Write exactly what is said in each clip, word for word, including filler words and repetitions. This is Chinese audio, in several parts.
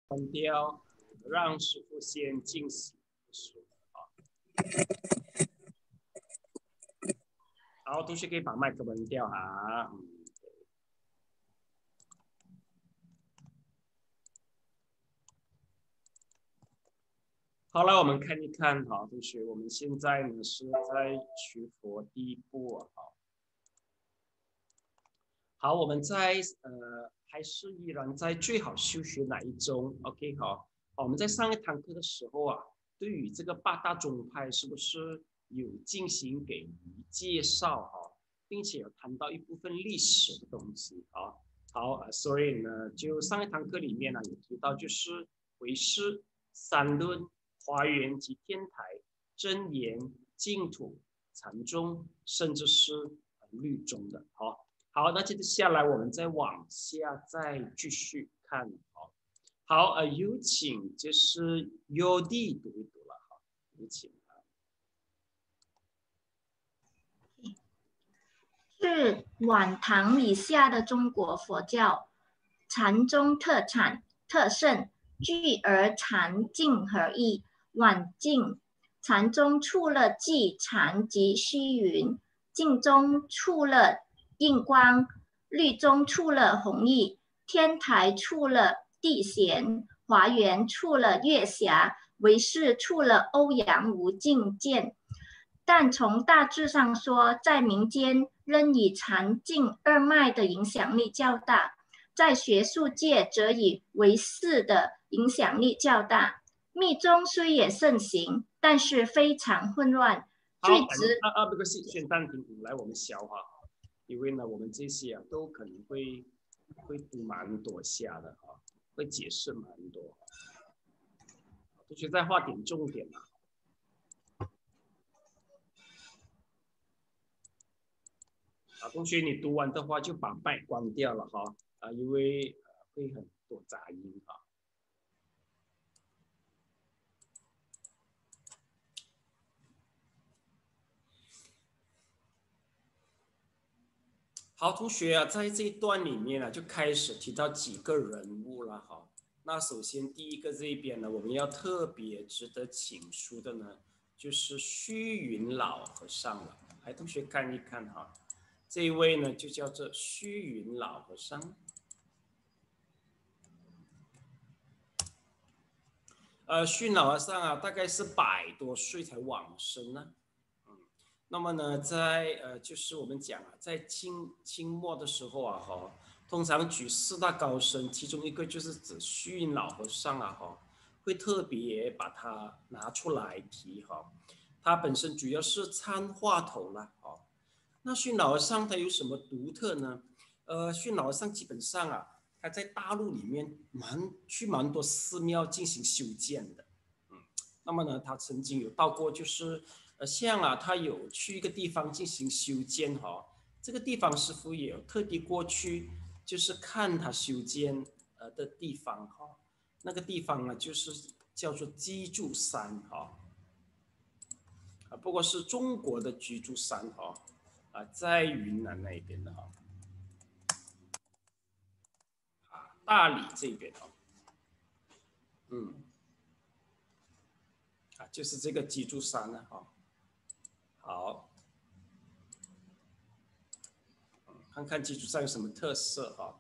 关掉，让师傅先进行说啊。好，同学可以把麦克关掉哈。嗯好了，我们看一看哈，同学，我们现在呢是在学佛第一步啊。好，我们在呃还是依然在最好修学哪一宗 ？OK， 好，好，我们在上一堂课的时候啊，对于这个八大宗派是不是有进行给予介绍哈，并且有谈到一部分历史的东西啊。好，呃，所以呢，就上一堂课里面呢有提到就是唯识、三论、华严及天台、真言、净土、禅宗，甚至是律宗的，好。好，那接着下来我们再往下再继续看，好，好，呃，有请就是优弟读一读了，哈，有请啊。 是晚唐以下的中国佛教，禅宗特产特盛，聚而禅净合一。晚晋禅宗出了寂禅及虚云，净宗出了印光，律宗出了弘毅，天台出了地贤，华严出了月霞，唯识出了欧阳无尽见。但从大致上说，在民间仍以禅净二脉的影响力较大，在学术界则以唯识的影响力较大。密宗虽也盛行，但是非常混乱。 好， 据指啊啊，不是，先暂停，来我们消化，因为呢，我们这些啊都可能会会读蛮多下的啊，会解释蛮多，同学再画点重点啊。啊，同学，你读完的话就把麦关掉了哈，啊，因为呃会很多杂音哈。好，同学啊，在这一段里面呢、啊，就开始提到几个人物了哈。那首先第一个这边呢，我们要特别值得请出的呢，就是虚云老和尚了。来，同学看一看哈，这一位呢就叫做虚云老和尚。呃，虚云老和尚啊，大概是百多岁才往生呢。那么呢，在呃，就是我们讲啊，在清清末的时候啊，哈，通常举四大高僧，其中一个就是指虚云老和尚啊，哈，会特别把它拿出来提哈。他本身主要是参话头了，哦。那虚云老和尚他有什么独特呢？呃，虚云老和尚基本上啊，他在大陆里面蛮去蛮多寺庙进行修建的，嗯，那么呢，他曾经有到过就是。呃，像啊，他有去一个地方进行修建哈、哦，这个地方师傅也有特地过去，就是看他修建呃的地方哈、哦，那个地方呢就是叫做居住山哈、哦，啊，不过是中国的居住山哈、哦，啊，在云南那边的哈、哦，啊，大理这边哈、哦，嗯，啊，就是这个居住山了哈、哦，好。看看基础上有什么特色哈。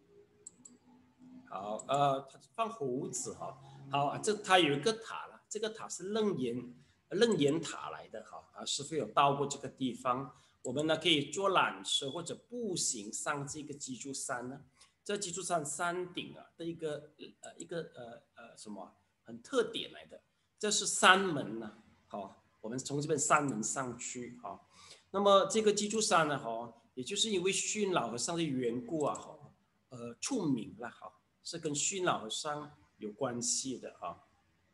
好，呃，它放猴子哈。好，这它有一个塔了，这个塔是楞严楞严塔来的哈。啊，师傅有到过这个地方，我们呢可以坐缆车或者步行上这个基柱山呢。这基柱山山顶啊的一个呃一个呃呃什么很特点来的，这是山门呢、啊。好，我们从这边山门上去哈。那么这个基柱山呢，哈，也就是因为虚云老和尚的缘故啊，哈，呃，出名了哈。是跟虚云老和尚有关系的啊。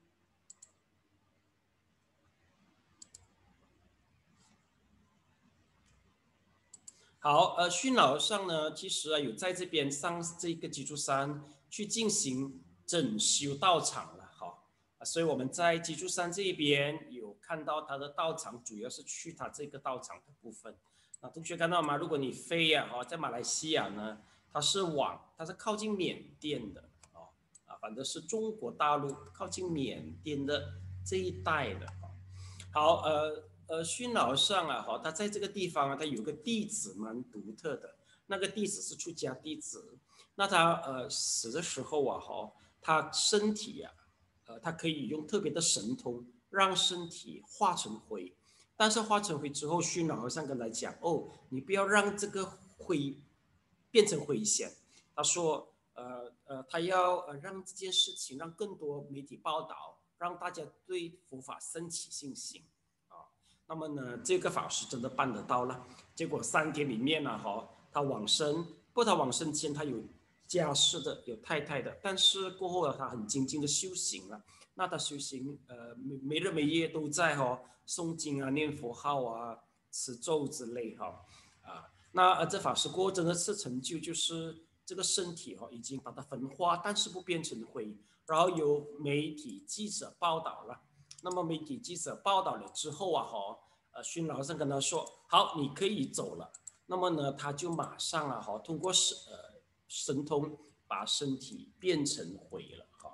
好，呃，虚云老和尚呢，其实啊有在这边上这个基础山去进行整修道场了哈。啊，所以我们在基础山这边有看到他的道场，主要是去他这个道场的部分。啊，同学看到吗？如果你飞呀、啊，哈，在马来西亚呢，它是往它是靠近缅甸的哦，啊， 反正是中国大陆靠近缅甸的这一带的。好，呃呃，训老上啊，哈，他在这个地方啊，他有个弟子蛮独特的，那个弟子是出家弟子，那他呃死的时候啊，哈，他身体啊，呃，他可以用特别的神通让身体化成灰，但是化成灰之后，训老和尚跟他讲，哦，你不要让这个灰变成灰仙，他说，呃呃，他要呃让这件事情让更多媒体报道，让大家对佛法升起信心。那么呢，这个法师真的办得到了。结果三天里面呢，哈，他往生，不，他往生前他有家室的，有太太的，但是过后呢，他很精进的修行了。那他修行，呃，没没日没夜都在哈诵经啊、念佛号啊、持咒之类哈啊。那呃，这法师过后真的是成就，就是这个身体哈已经把它焚化，但是不变成灰。然后有媒体记者报道了。那么媒体记者报道了之后啊，哈，呃，训老上跟他说，好，你可以走了。那么呢，他就马上啊，哈，通过神呃神通把身体变成灰了，哈。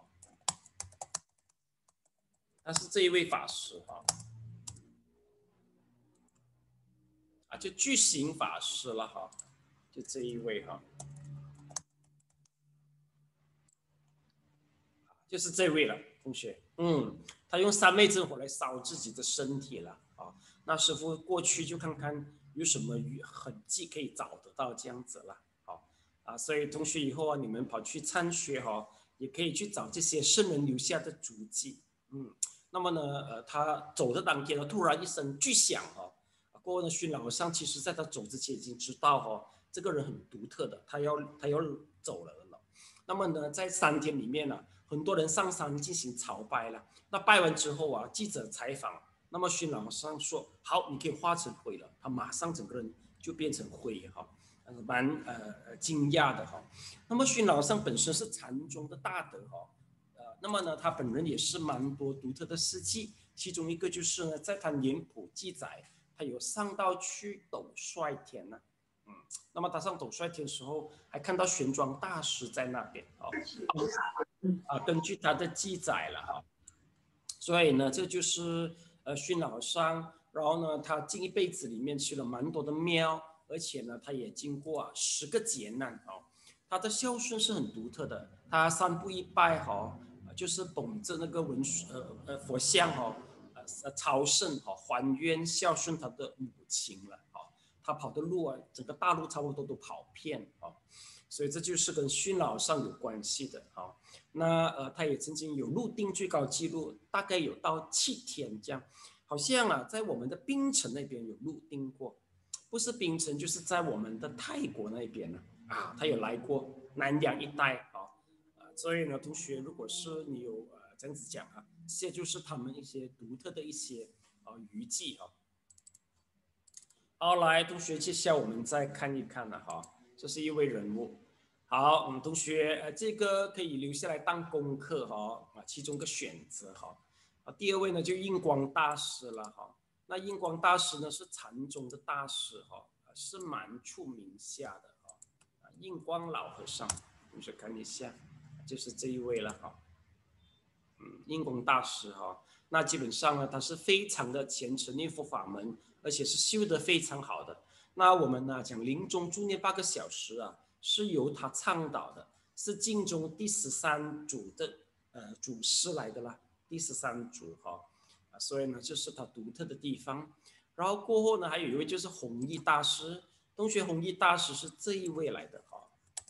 但是这一位法师哈，啊，就巨型法师了哈，就这一位哈，就是这位了，同学，嗯，他用三昧真火来烧自己的身体了啊。那师傅过去就看看有什么痕迹可以找得到这样子了，好啊，所以同学以后啊，你们跑去参学哈，也可以去找这些圣人留下的足迹，嗯，那么呢，呃，他走的当天呢，突然一声巨响哈，过后呢，训老和尚其实在他走之前已经知道哈，这个人很独特的，他要他要走了了，那么呢，在三天里面呢。很多人上山进行朝拜了。那拜完之后啊，记者采访，那么训老和尚说：“好，你可以化成灰了。”他马上整个人就变成灰哈，蛮呃惊讶的哈。那么训老和尚本身是禅宗的大德哈，呃，那么呢，他本人也是蛮多独特的事迹，其中一个就是呢，在他年谱记载，他有上到去斗率天呢、啊。嗯，那么他上斗率天的时候，还看到玄奘大师在那边哦。啊，根据他的记载了哈，所以呢，这就是呃训老和尚，然后呢，他近一辈子里面去了蛮多的庙，而且呢，他也经过啊十个劫难哦，他的孝顺是很独特的，他三步一拜哈，就是捧着那个文呃呃佛像哈，呃朝圣哈，还愿孝顺他的母亲了哈，他跑的路啊，整个大陆差不多都跑遍啊。所以这就是跟训老上有关系的啊。那呃，他也曾经有入定最高纪录，大概有到七天这样。好像啊，在我们的槟城那边有入定过，不是槟城，就是在我们的泰国那边呢啊，他有来过南洋一带啊。啊，所以呢，同学，如果是你有呃这样子讲啊，这些就是他们一些独特的一些啊遗迹啊。好，来，同学，接下来我们再看一看了哈。这是一位人物，好，嗯，同学，呃，这个可以留下来当功课哈，啊，其中一个选择哈，啊，第二位呢就印光大师了哈，那印光大师呢是禅宗的大师哈，是蛮出名下的哈，啊，印光老和尚，同学看一下，就是这一位了哈，嗯，印光大师哈，那基本上呢他是非常的虔诚念佛法门，而且是修得非常好的。那我们呢讲临终助念八个小时啊，是由他倡导的，是净宗第十三祖的呃祖师来的啦，第十三祖哈、啊，所以呢这是他独特的地方。然后过后呢还有一位就是弘一大师，同学弘一大师是这一位来的哈、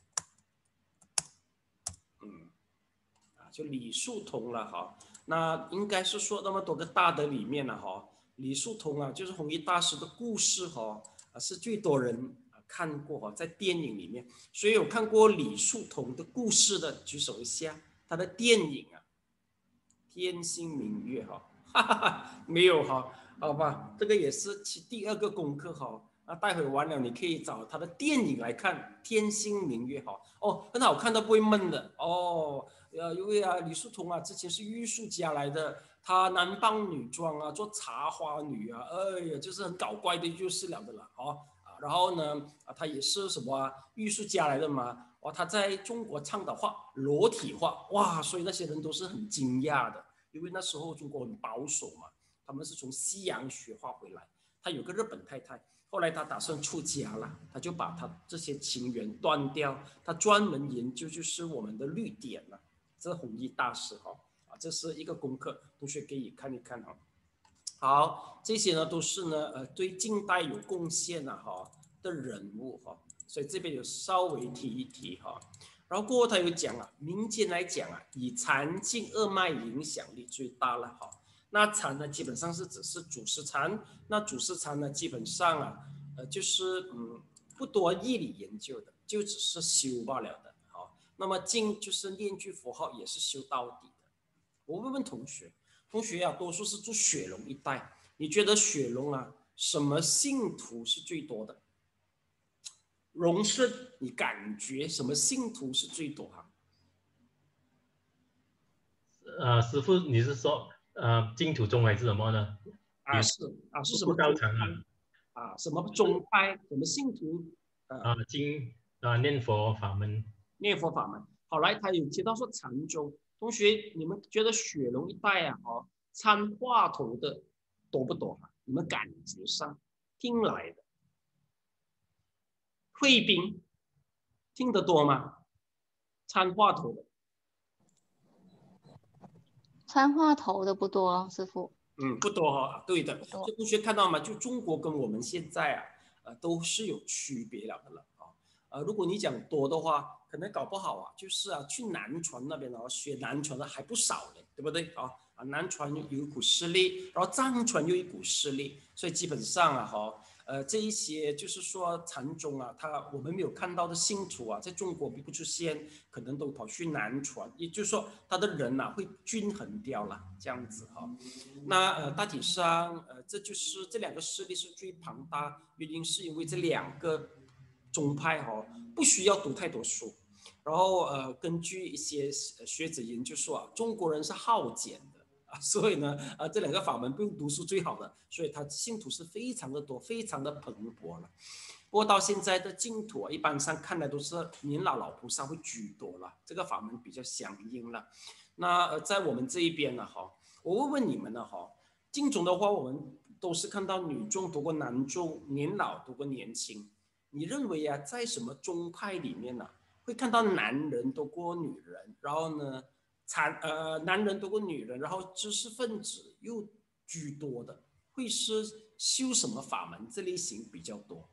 嗯，啊就李树同了哈，那应该是说那么多个大德里面了哈，李树同啊就是弘一大师的故事哈。是最多人看过哈，在电影里面，所以有看过李树同的故事的举手一下。他的电影啊，《天星明月》哈，哈哈哈，没有哈，好吧，这个也是其第二个功课哈。那待会完了，你可以找他的电影来看《天星明月》哈。哦，很好看的，不会闷的哦。呃，因为啊，李树同啊，之前是艺术家来的，他男扮女装啊，做茶花女啊，哎呀，就是很搞怪的，就是了的了，哦啊，然后呢，啊，他也是什么啊，艺术家来的嘛， 哦，他在中国倡导化裸体化，哇，所以那些人都是很惊讶的，因为那时候中国很保守嘛，他们是从西洋学化回来。他有个日本太太，后来他打算出家了，他就把他这些情缘断掉，他专门研究就是我们的律典了，这弘一大师哈啊，这是一个功课，同学可以看一看哈。好，这些呢都是呢呃对近代有贡献啊哈的人物哈，所以这边有稍微提一提哈。然后过后他有讲啊，民间来讲啊，以禅净二脉影响力最大了哈。那禅呢，基本上是只是主食禅，那主食禅呢，基本上啊，呃，就是嗯，不多义理研究的，就只是修罢了的。好，那么静就是念句佛号，也是修到底的。我问问同学，同学啊，多数是住雪龙一带，你觉得雪龙啊，什么信徒是最多的？龙顺，你感觉什么信徒是最多哈、 呃，师傅，你是说呃净土宗还是什么呢？ 啊？是啊，是什么不道宗场啊？ 派啊？什么宗派？什么信徒？呃， 啊，经啊念佛法门。 念佛法门。好，来，他有提到说禅宗，同学，你们觉得雪龙一带啊，哦，参话头的多不多啊？你们感觉上听来的贵宾听得多吗？参话头的， 参话头的不多，师傅。 嗯，不多哈、哦，对的。 不多这同学看到吗？就中国跟我们现在啊，呃，都是有区别了的了啊。呃，如果你讲多的话，可能搞不好啊，就是啊，去南传那边啊，学南传的还不少嘞，对不对啊？啊，南传有一股势力，然后藏传又一股势力，所以基本上啊，哈，呃，这一些就是说禅宗啊，他我们没有看到的信徒啊，在中国并不出现，可能都跑去南传，也就是说他的人呐、啊、会均衡掉了，这样子哈。那呃，大体上呃，这就是这两个势力是最庞大，原因是因为这两个宗派哈、哦，不需要读太多书。然后呃，根据一些学者研究说啊，中国人是好简的啊，所以呢，呃，这两个法门不用读书最好的，所以他信徒是非常的多，非常的蓬勃了。不过到现在的净土啊，一般上看来都是年老老菩萨会居多了，这个法门比较相应了。那呃，在我们这一边呢，哈，我问问你们呢，哈，净宗的话，我们都是看到女众多过男众，年老多过年轻。你认为啊，在什么宗派里面呢、啊？会看到男人多过女人，然后呢，残呃男人多过女人，然后知识分子又居多的，会是修什么法门这类型比较多？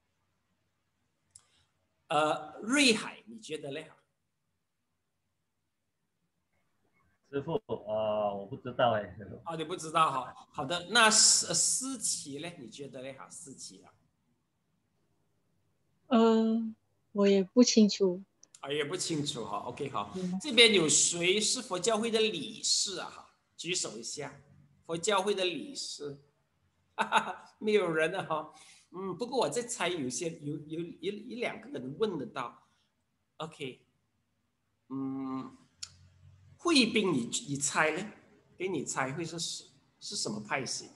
呃，瑞海，你觉得嘞？ 师傅，呃，我不知道哎。 啊，你不知道哈？好的，那思思琪嘞，你觉得嘞？哈，思琪啊， 呃，我也不清楚。 啊，也不清楚哈。OK，好， 嗯这边有谁是佛教会的理事啊？哈，举手一下，佛教会的理事，哈哈，没有人了哈。嗯，不过我在猜，有些有有一一两个人问得到。OK，嗯，惠宾你你猜呢？给你猜会是是什么派系？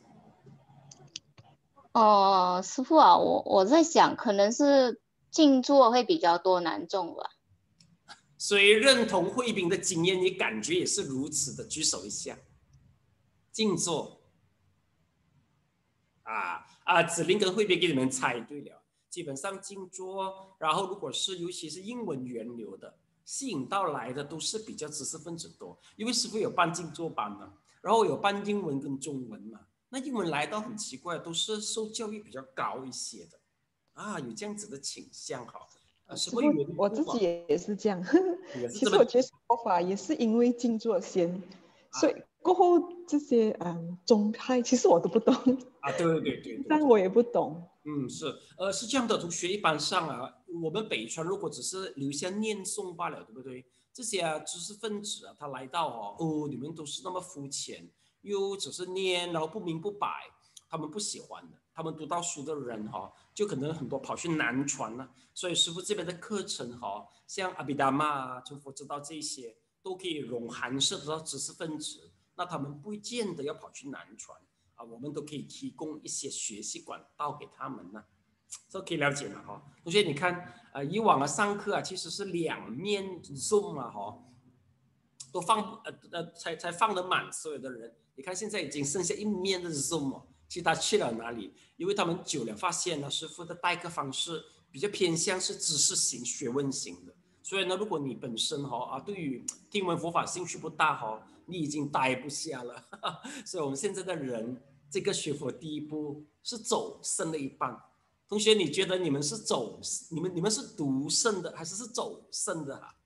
哦，师傅啊，我我在想，可能是静坐会比较多男众吧。 谁认同惠宾的经验？你感觉也是如此的，举手一下。静坐啊啊！子林跟惠宾给你们猜对了，基本上静坐，然后如果是尤其是英文源流的，吸引到来的都是比较知识分子多，因为师傅有办静坐班嘛，然后有办英文跟中文嘛，那英文来到很奇怪，都是受教育比较高一些的，啊，有这样子的倾向哈。呃，什么缘我故啊？ 自己也是这样。 也是这么其实我觉得佛法也是因为静坐先，所以过后这些嗯宗派，其实我都不懂啊，对对对对， 但我也不懂。 嗯，是，呃，是这样的，同学一般上啊，我们北川如果只是留下念诵罢了，对不对？这些啊知识分子啊，他来到哦，哦，你们都是那么肤浅，又只是念，然后不明不白，他们不喜欢的。他们读到书的人哈、哦，就可能很多跑去南传了、啊。所以师父这边的课程哈、哦，像阿毗达玛啊、成佛之道这些，都可以融含摄得到知识分子，那他们不见得要跑去南传。啊，我们都可以提供一些学习管道给他们呢、啊， 这可以了解吗？哈，同学你看，呃，以往的上课啊，其实是两面 Zoom 啊，哈，都放呃呃才才放得满所有的人。你看现在已经剩下一面的 Zoom 哦，其实他去了哪里？因为他们久了发现呢，师傅的代课方式比较偏向是知识型、学问型的。所以呢，如果你本身哈、哦、啊对于听闻佛法兴趣不大哈、哦，你已经待不下了。哈哈，所以我们现在的人，这个学佛第一步是走深了一半。同学，你觉得你们是走你们你们是读圣的还是是走圣的哈？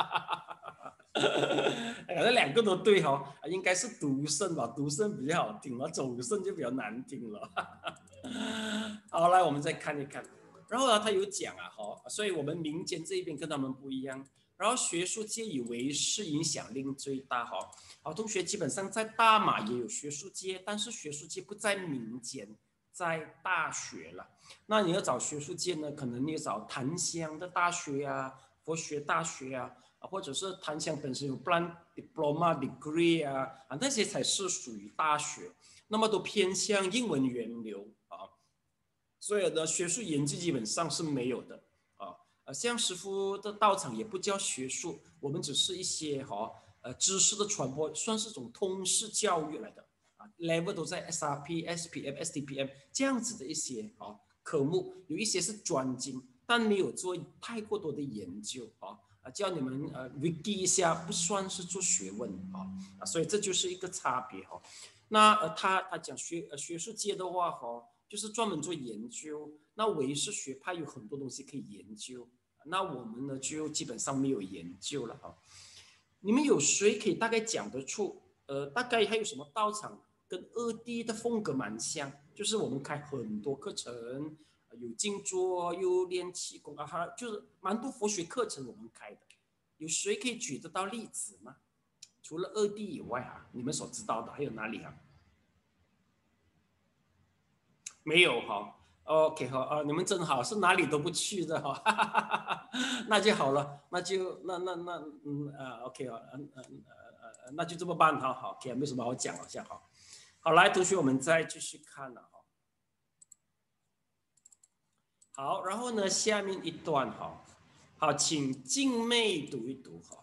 反正两个都对哈、哦，应该是读圣吧，读圣比较好听嘛，走圣就比较难听了。好，来我们再看一看，然后呢，他有讲啊哈，所以我们民间这边跟他们不一样，然后学术界以为是影响力最大哈。好，同学基本上在大马也有学术界，但是学术界不在民间，在大学了。那你要找学术界呢，可能你要找檀香的大学啊，佛学大学啊，或者是檀香本身有 Plan Diploma Degree 啊，啊那些才是属于大学，那么都偏向英文源流啊，所以呢，学术研究基本上是没有的啊。呃，像师父的道场也不叫学术，我们只是一些哈、哦、呃知识的传播，算是种通识教育来的啊 ，level 都在 S R P、S P M、S T P M 这样子的一些啊。科目有一些是专精，但没有做太过多的研究啊啊，叫你们呃 wiki 一下，不算是做学问啊啊，所以这就是一个差别哈、啊。那呃他他讲学呃学术界的话哈、啊，就是专门做研究，那唯识学派有很多东西可以研究，那我们呢就基本上没有研究了啊。你们有谁可以大概讲得出呃大概还有什么道场？跟二弟的风格蛮像，就是我们开很多课程，有静坐，又练气功啊，哈，就是蛮多佛学课程我们开的。有谁可以举得到例子吗？除了二弟以外啊，你们所知道的还有哪里啊？没有哈。OK 哈啊，你们真好，是哪里都不去的哈，哈哈哈，那就好了，那就那那那嗯啊 OK 啊嗯嗯呃呃那就这么办哈，好 OK 没什么好讲了，这样好。好，来，同学，我们再继续看了哈。好，然后呢，下面一段哈，好，请静妹读一读哈。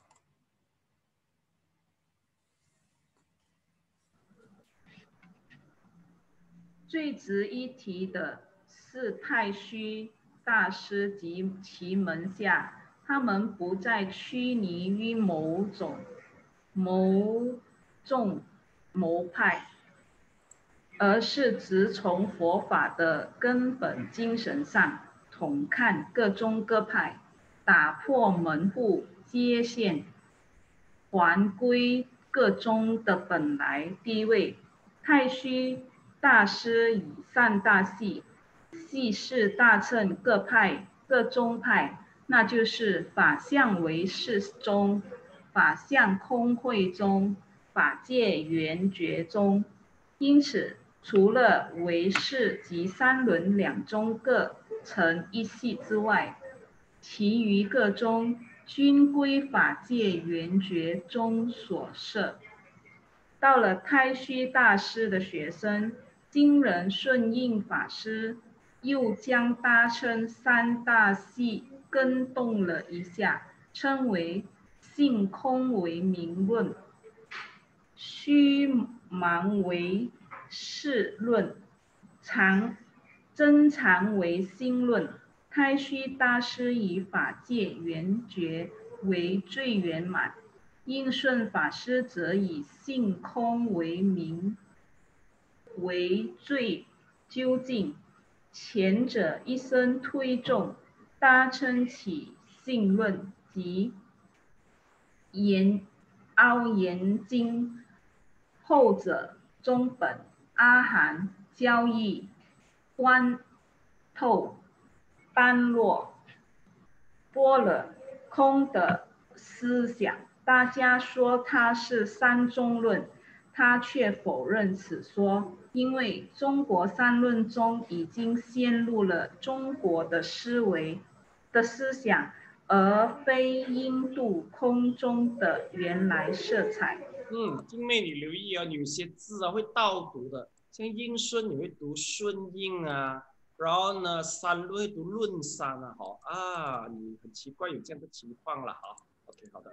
最值一提的是太虚大师及其门下，他们不再拘泥于某种某种谋派，而是只从佛法的根本精神上统看各宗各派，打破门户界限，还归各宗的本来地位。太虚大师以善大细，细事大乘各派各宗派，那就是法相唯识宗、法相空慧宗、法界圆觉宗。因此，除了唯识及三轮两宗各成一系之外，其余各宗均归法界圆觉宗所摄。到了太虚大师的学生金人顺应法师，又将大乘三大系更动了一下，称为性空为名论，虚盲为事论，常真常为心论。太虚大师以法界圆觉为最圆满，应顺法师则以性空为名为最究竟。前者一生推重，大称起性论及言凹言经，后者中本阿含交易观透般若般若空的思想，大家说他是三宗论，他却否认此说，因为中国三论中已经陷入了中国的思维的思想，而非印度空中的原来色彩。 嗯，静妹你留意啊，有些字啊会倒读的，像应顺你会读顺应啊， 然后呢，山路会读论山啊，哈啊，你很奇怪有这样的情况了哈。OK， 好的。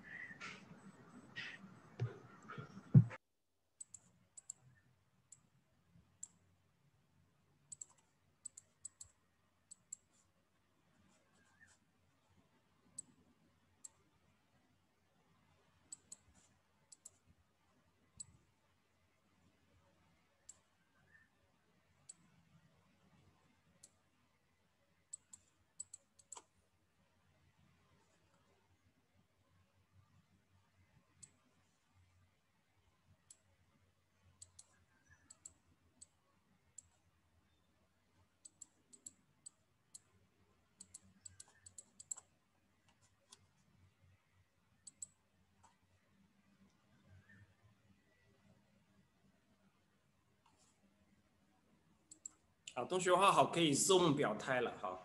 好，同学的话好，可以 Zoom 表态了哈。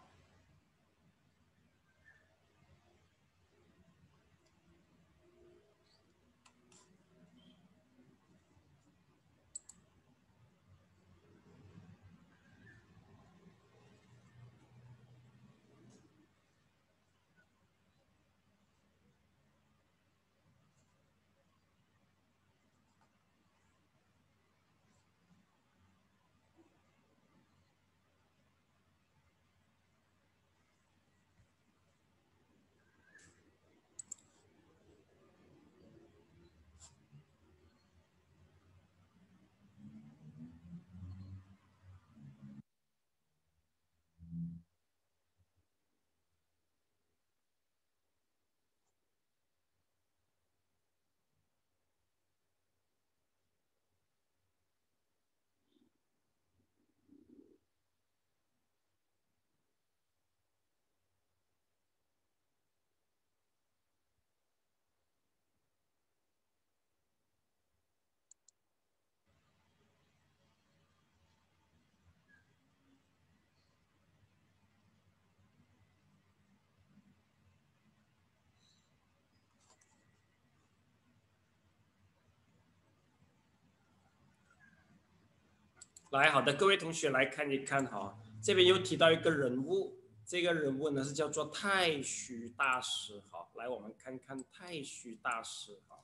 来，好的，各位同学来看一看哈，这边又提到一个人物，这个人物呢是叫做太虚大师哈。来，我们看看太虚大师哈。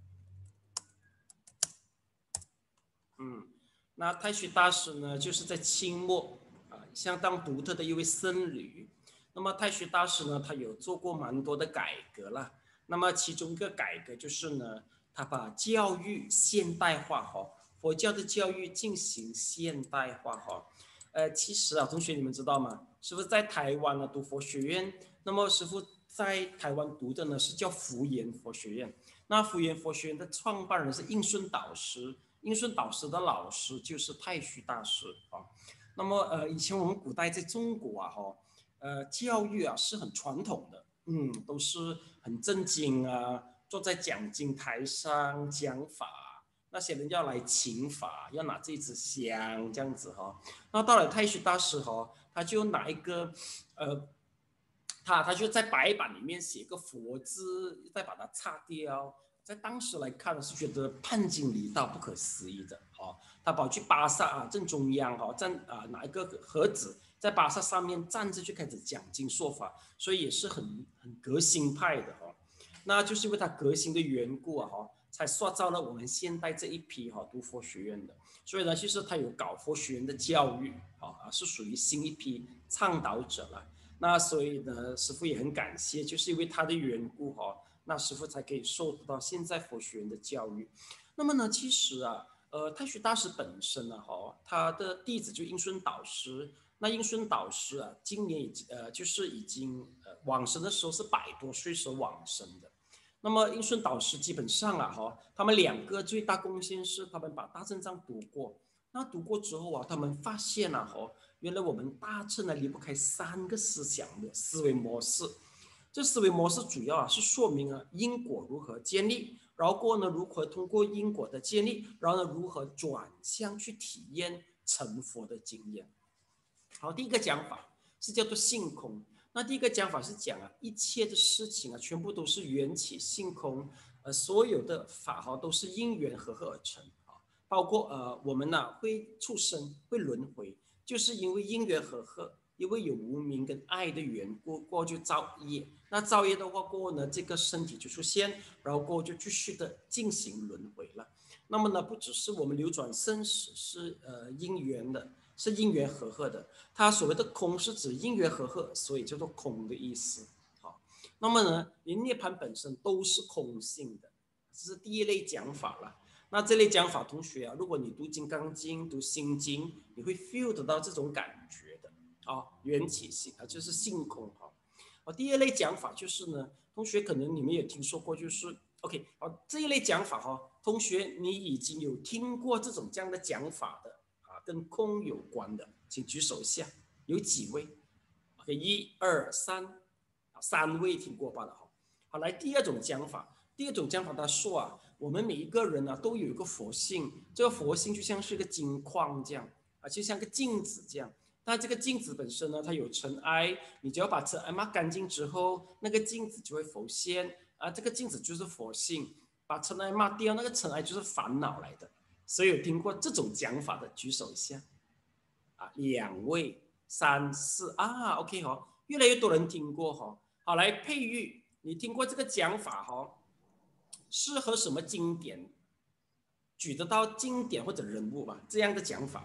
嗯，那太虚大师呢，就是在清末啊相当独特的一位僧侣。那么太虚大师呢，他有做过蛮多的改革啦。那么其中一个改革就是呢，他把教育现代化哈。佛教的教育进行现代化哈，呃，其实啊，同学你们知道吗？师父在台湾呢读佛学院，那么师父在台湾读的呢是叫福研佛学院。那福研佛学院的创办人是应顺导师，应顺导师的老师就是太虚大师啊。那么呃，以前我们古代在中国啊哈，呃，教育啊是很传统的，嗯，都是很正经啊，坐在讲经台上讲法。那些人要来请法，要拿这支香这样子哈。那到了太虚大师哈，他就拿一个呃，他他就在白板里面写个佛字，再把它擦掉。在当时来看是觉得叛经离道，不可思议的哈。他跑去巴萨啊正中央哈，站啊拿一个盒子，在巴萨上面站着就开始讲经说法，所以也是很很革新派的哈。那就是因为他革新的缘故啊哈。才塑造了我们现代这一批哈读佛学院的，所以呢，其实他有搞佛学院的教育啊，是属于新一批倡导者了。那所以呢，师父也很感谢，就是因为他的缘故哈，那师父才可以受到现在佛学院的教育。那么呢，其实啊，呃，太虚大师本身呢哈，他的弟子就应顺导师，那应顺导师啊，今年已经呃就是已经呃往生的时候是百多岁时候往生的。那么应顺导师基本上啊哈，他们两个最大贡献是他们把大正藏读过。那读过之后啊，他们发现啊哈，原来我们大乘呢离不开三个思想的思维模式。这思维模式主要啊是说明啊因果如何建立，然后过呢如何通过因果的建立，然后呢如何转向去体验成佛的经验。好，第一个讲法是叫做性空。那第一个讲法是讲啊，一切的事情啊，全部都是缘起性空，呃，所有的法哈都是因缘合合而成啊，包括呃我们呢、啊、会出生，会轮回， 就是因为因缘和合，因为有无明跟爱的缘故，过后就造业。那造业的话，过后呢，这个身体就出现，然后过后就继续的进行轮回了。那么呢，不只是我们流转生死是呃因缘的，是因缘和合的。它所谓的空是指因缘和合，所以叫做空的意思。好，那么呢，连涅槃本身都是空性的，这是第一类讲法了。那这类讲法，同学啊，如果你读《金刚经》、读《心经》，你会 feel 得到这种感觉的啊，缘起性啊，就是性空哈。啊，第二类讲法就是呢，同学可能你们也听说过，就是 OK， 好，这一类讲法哈，同学你已经有听过这种这样的讲法的啊，跟空有关的，请举手一下，有几位 ？OK， 一二三，三位听过罢了哈。好，来第二种讲法，第二种讲法他说啊，我们每一个人呢、啊、都有一个佛性，这个佛性就像是一个金矿这样啊，就像个镜子这样。那这个镜子本身呢，它有尘埃，你只要把尘埃抹干净之后，那个镜子就会浮现啊。这个镜子就是佛性，把尘埃抹掉，那个尘埃就是烦恼来的。所以有听过这种讲法的举手一下啊，两位、三四啊 ，OK 哈、哦，越来越多人听过哈、哦。好，来佩玉，你听过这个讲法哈、哦？适合什么经典？举得到经典或者人物吧，这样的讲法。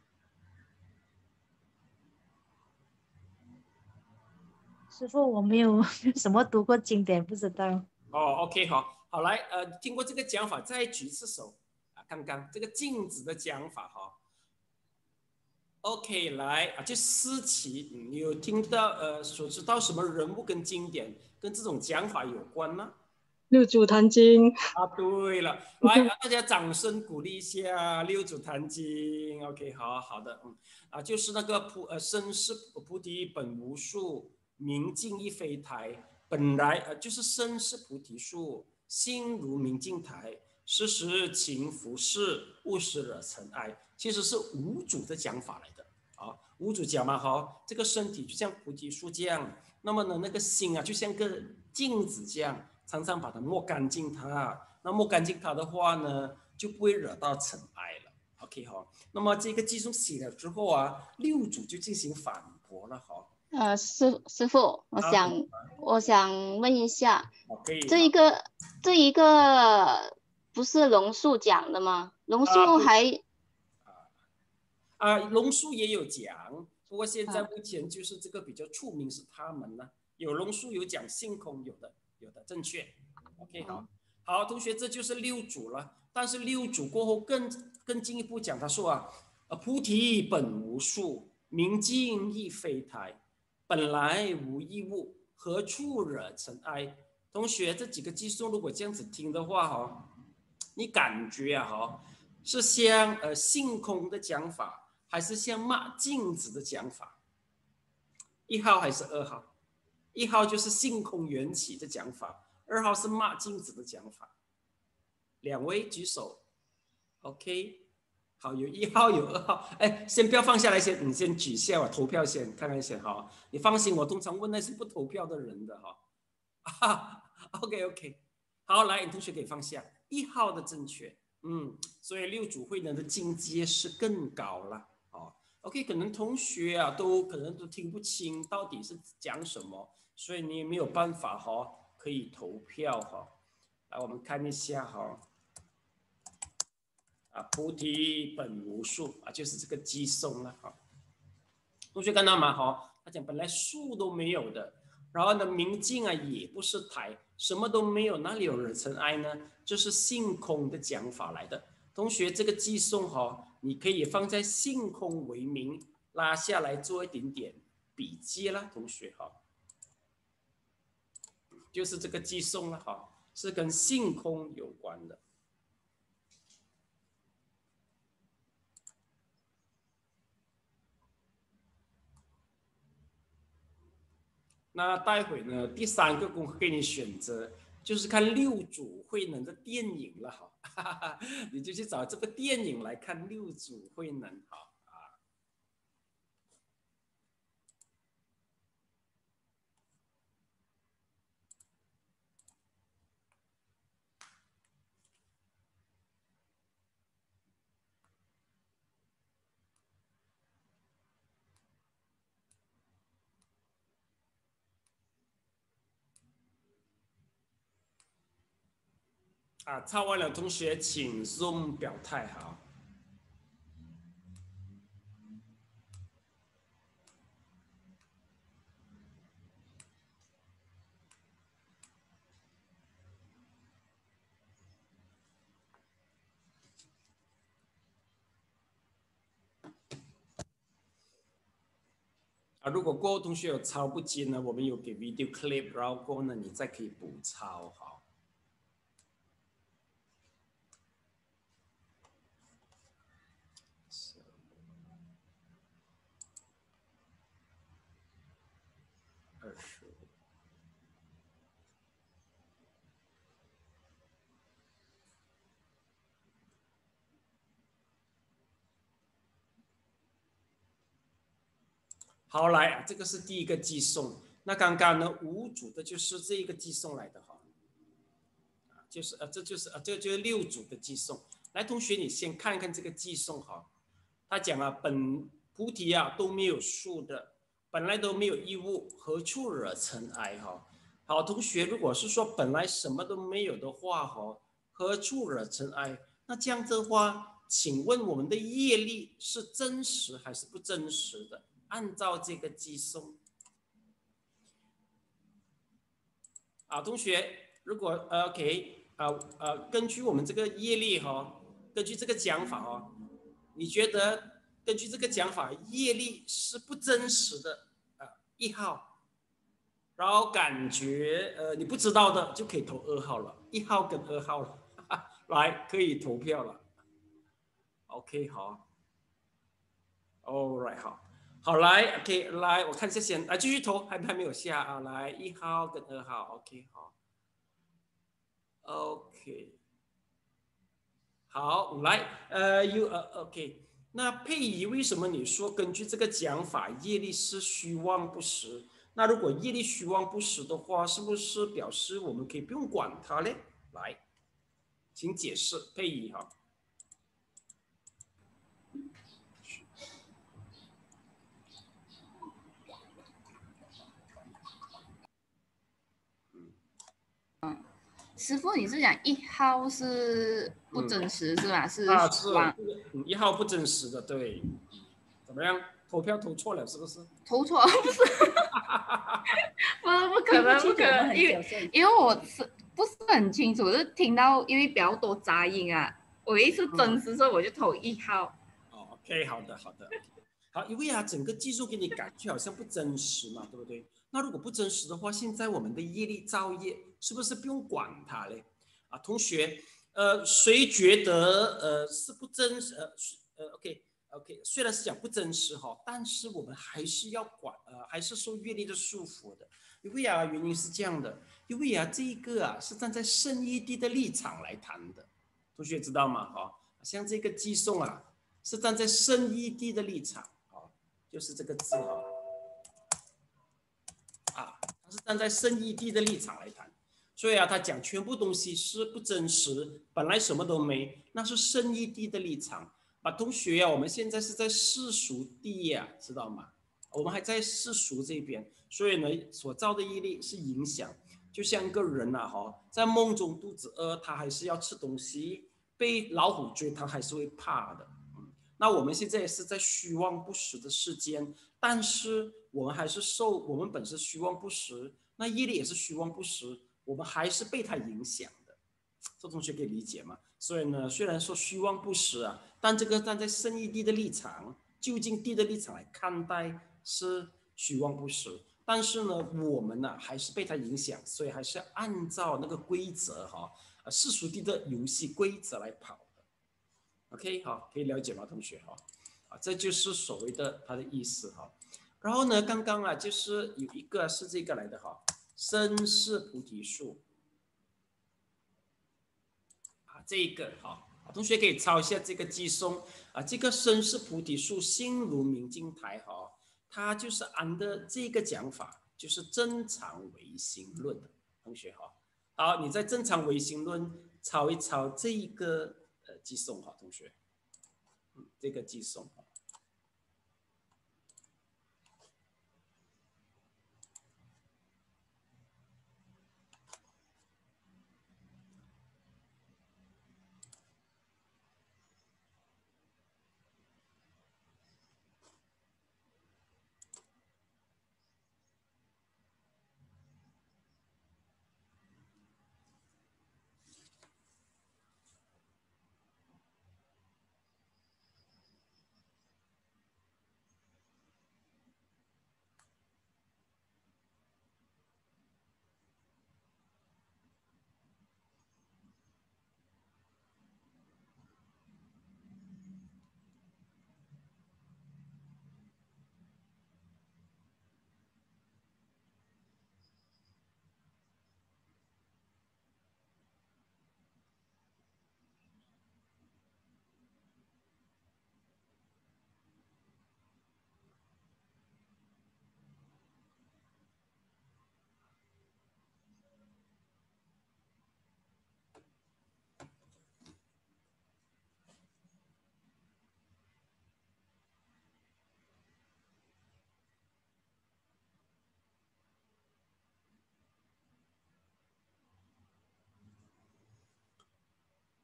师傅，我没有什么读过经典，不知道。 哦 ，OK， 好，好来，呃，听过这个讲法，再举一次手啊，刚刚这个镜子的讲法哈。OK， 来啊，就思琪，你有听到呃所知道什么人物跟经典跟这种讲法有关吗？ 六祖坛经啊，对了，来，大家掌声鼓励一下六祖坛经。OK， 好好的，嗯，啊，就是那个菩呃身是菩提本无树，明镜亦非台。本来呃就是身是菩提树，心如明镜台，时时勤拂拭，勿使惹尘埃。其实是五祖的讲法来的啊，五祖讲嘛，好，这个身体就像菩提树这样，那么呢，那个心啊就像个镜子这样。常常把它抹干净它，那抹干净它的话呢，就不会惹到尘埃了。OK 哈，那么这个寄送写了之后啊，六祖就进行反驳了哈。 呃，师师傅，我想、啊、我想问一下，这一个这一个不是龙树讲的吗？龙树还啊，龙树也有讲，不过现在目前就是这个比较出名是他们呢，有龙树有讲性空，有的。有的正确 ，OK 好，好同学，这就是六祖了。但是六祖过后更更进一步讲，他说啊，菩提本无树，明镜亦非台，本来无一物，何处惹尘埃？同学，这几个寄送如果这样子听的话哈，你感觉啊哈，是像呃性空的讲法，还是像骂镜子的讲法？一号还是二号？一号就是性空缘起的讲法，二号是骂镜子的讲法。两位举手 ，OK， 好，有一号有二号，哎，先不要放下来先，你先举下我投票先，看看先哈。你放心，我通常问那些不投票的人的哈。啊 ，OK OK， 好，来，你同学可以放下，一号的正确，嗯，所以六祖慧能的境界是更高了。OK， 可能同学啊都可能都听不清到底是讲什么，所以你也没有办法哈、哦，可以投票哈、哦。来，我们看一下哈、哦，啊，菩提本无树啊，就是这个寄送了哈。同学看到吗？哈，他讲本来树都没有的，然后呢，明镜啊也不是台，什么都没有，哪里有惹尘埃呢？这是性空的讲法来的。同学，这个寄送哈、哦。你可以放在性空为名，拉下来做一点点笔记啦，同学哈，就是这个寄送了哈，是跟性空有关的。那待会呢，第三个功课给你选择，就是看六祖慧能的电影了哈，哈哈，你就去找这个电影来看六祖慧能哈。 啊，抄完了，同学请 Zoom 表态好。啊，如果过后同学有抄不进呢，我们有给 video clip， 然后过后呢，你再可以补抄好。二十。好，来啊，这个是第一个寄送。那刚刚呢，五组的就是这一个寄送来的哈，啊，就是呃，这就是呃，这就是六组的寄送。来，同学，你先看看这个寄送哈。他讲啊，本菩提啊都没有树的，本来都没有义物，何处惹尘埃哈？好，同学，如果是说本来什么都没有的话哈，何处惹尘埃？那这样的话，请问我们的业力是真实还是不真实的？按照这个寄送，啊，同学，如果呃 OK 啊 呃, 呃，根据我们这个业力哈、哦，根据这个讲法哦，你觉得根据这个讲法，业力是不真实的啊、呃？一号，然后感觉呃你不知道的就可以投二号了，一号跟二号了，哈哈来可以投票了。OK 好 ，All right 好。好，来 ，OK， 来，我看一下先，来继续投，还还没有下啊，来一号跟二号 ，OK， 好 ，OK， 好，来，呃，You， 呃 ，OK， 那佩仪，为什么你说根据这个讲法，业力是虚妄不实？那如果业力虚妄不实的话，是不是表示我们可以不用管它嘞？来，请解释，佩仪哈。 师傅，你是讲一号是不真实、嗯、是吧？是啊，是，嗯，一号不真实的，对。怎么样？投票投错了是不是？ 投错不是，不是不可能不可能，因为因为我是不是很清楚，是听到因为比较多杂音啊，我以为是真实，所以我就投一号。 哦 ，OK， 好的好的，好，因为啊，整个技术给你感觉好像不真实嘛，对不对？那如果不真实的话，现在我们的业力造业是不是不用管它嘞？啊，同学，呃，谁觉得呃是不真实？呃呃 ，OK OK， 虽然是讲不真实哈，但是我们还是要管，呃，还是受业力的束缚的。因为啊，原因是这样的，因为啊，这一个啊是站在圣义地的立场来谈的，同学知道吗？哈，像这个寄送啊，是站在圣义地的立场，啊，就是这个字哈。啊，他是站在圣义地的立场来谈，所以啊，他讲全部东西是不真实，本来什么都没，那是圣义地的立场。啊，同学呀、啊，我们现在是在世俗地呀、啊，知道吗？我们还在世俗这边，所以呢，所造的业力是影响，就像一个人呐、啊，哈，在梦中肚子饿，他还是要吃东西，被老虎追，他还是会怕的。嗯，那我们现在也是在虚妄不实的世间。但是我们还是受我们本身虚妄不实，那业力也是虚妄不实，我们还是被它影响的。这同学可以理解吗？所以呢，虽然说虚妄不实啊，但这个站在圣义地的立场、究竟地的立场来看待是虚妄不实，但是呢，我们呢、啊、还是被它影响，所以还是要按照那个规则哈，啊世俗地的游戏规则来跑的。OK， 好，可以了解吗，同学哈？啊，这就是所谓的它的意思哈。然后呢，刚刚啊，就是有一个是这个来的哈，身是菩提树啊，这一个哈，同学可以抄一下这个寄送啊，这个身是菩提树，心如明镜台哈，它就是按的这个讲法，就是正常唯心论的同学哈。好，你在正常唯心论抄一抄这一个呃寄送哈，同学，嗯，这个寄送哈。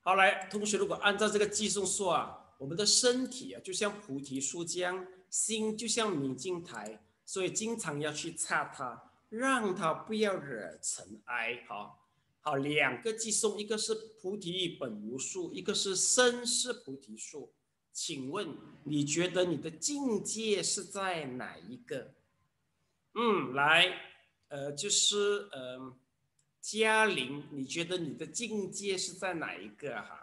好，来，同学，如果按照这个计算说啊，我们的身体啊，就像菩提树这样，心就像明镜台，所以经常要去擦它，让它不要惹尘埃。好，好，两个计算，一个是菩提本无树，一个是身是菩提树。请问你觉得你的境界是在哪一个？嗯，来，呃，就是呃。嘉玲，你觉得你的境界是在哪一个哈？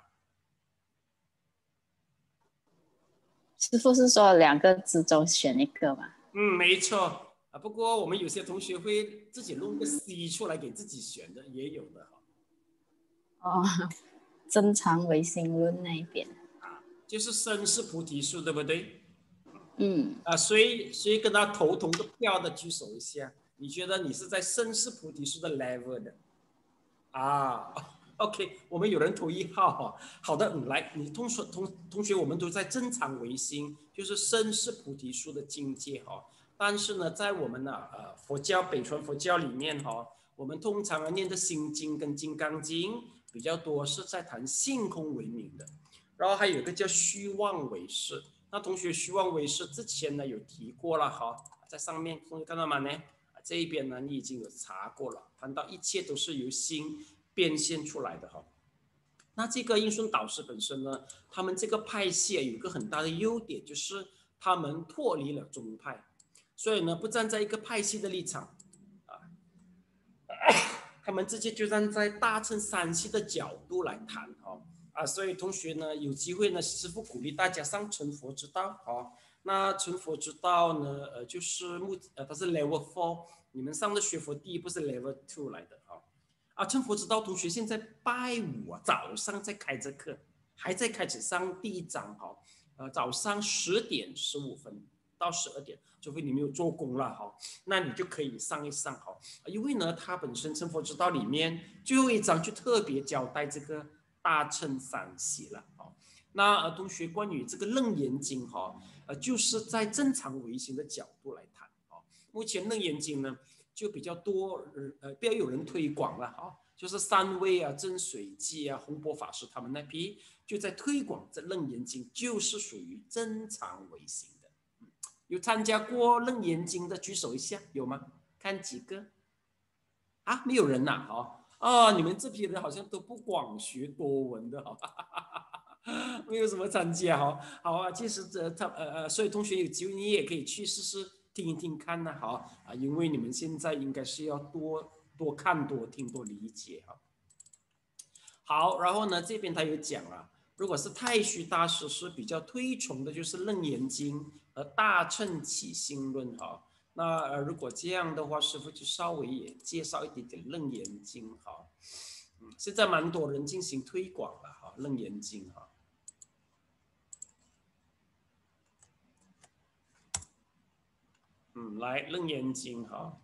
师父是说两个之中选一个吗？ 嗯，没错啊。不过我们有些同学会自己弄个 C 出来给自己选的，也有的哈。 哦，真常唯心论那一边啊，就是身是菩提树，对不对？ 嗯。 啊，谁谁跟他头同个票的举手一下？你觉得你是在身是菩提树的 level 的？啊 ，OK， 我们有人投一号哈。好的，嗯，来，你同学同同学，我们都在真常唯心，就是身是菩提树的境界哈。但是呢，在我们呢呃佛教北传佛教里面哈，我们通常念的心经跟金刚经比较多是在谈性空为名的，然后还有一个叫虚妄为事。那同学虚妄为事之前呢有提过了哈，在上面同学看到吗呢？这一边呢，你已经有查过了，谈到一切都是由心变现出来的哈。那这个印顺导师本身呢，他们这个派系有一个很大的优点，就是他们脱离了宗派，所以呢，不站在一个派系的立场啊，他们直接就站在大乘三系的角度来谈哈啊。所以同学呢，有机会呢，师父鼓励大家上成佛之道啊。那成佛之道呢，呃，就是目呃，它是 level four。你们上的学佛第一步是 level two 来的哈，啊，成佛之道同学现在拜五啊早上在开着课，还在开始上第一章哈，呃，早上十点十五分到十二点，除非你没有做工了哈，那你就可以上一上哈，因为呢，它本身成佛之道里面最后一章就特别交代这个大乘三系了哈。那呃，同学关于这个楞严经哈，呃，就是在正常唯心的角度来谈。目前楞严经呢就比较多，呃，比较有人推广了哈，就是三位啊、真水记啊、弘波法师他们那批就在推广这楞严经，就是属于真常唯心的。有参加过楞严经的举手一下，有吗？看几个？啊，没有人呐，哈，哦，你们这批人好像都不广学多闻的哈。没有什么参加哈，好啊，其实这他呃呃，所以同学有机会你也可以去试试听一听看呐，好啊，因为你们现在应该是要多多看多听多理解哈。好，然后呢这边他有讲啊，如果是太虚大师是比较推崇的就是楞严经和大乘起心论哈。那呃如果这样的话，师父就稍微也介绍一点点楞严经哈。嗯，现在蛮多人进行推广了哈，楞严经哈。嗯，来楞严经哈，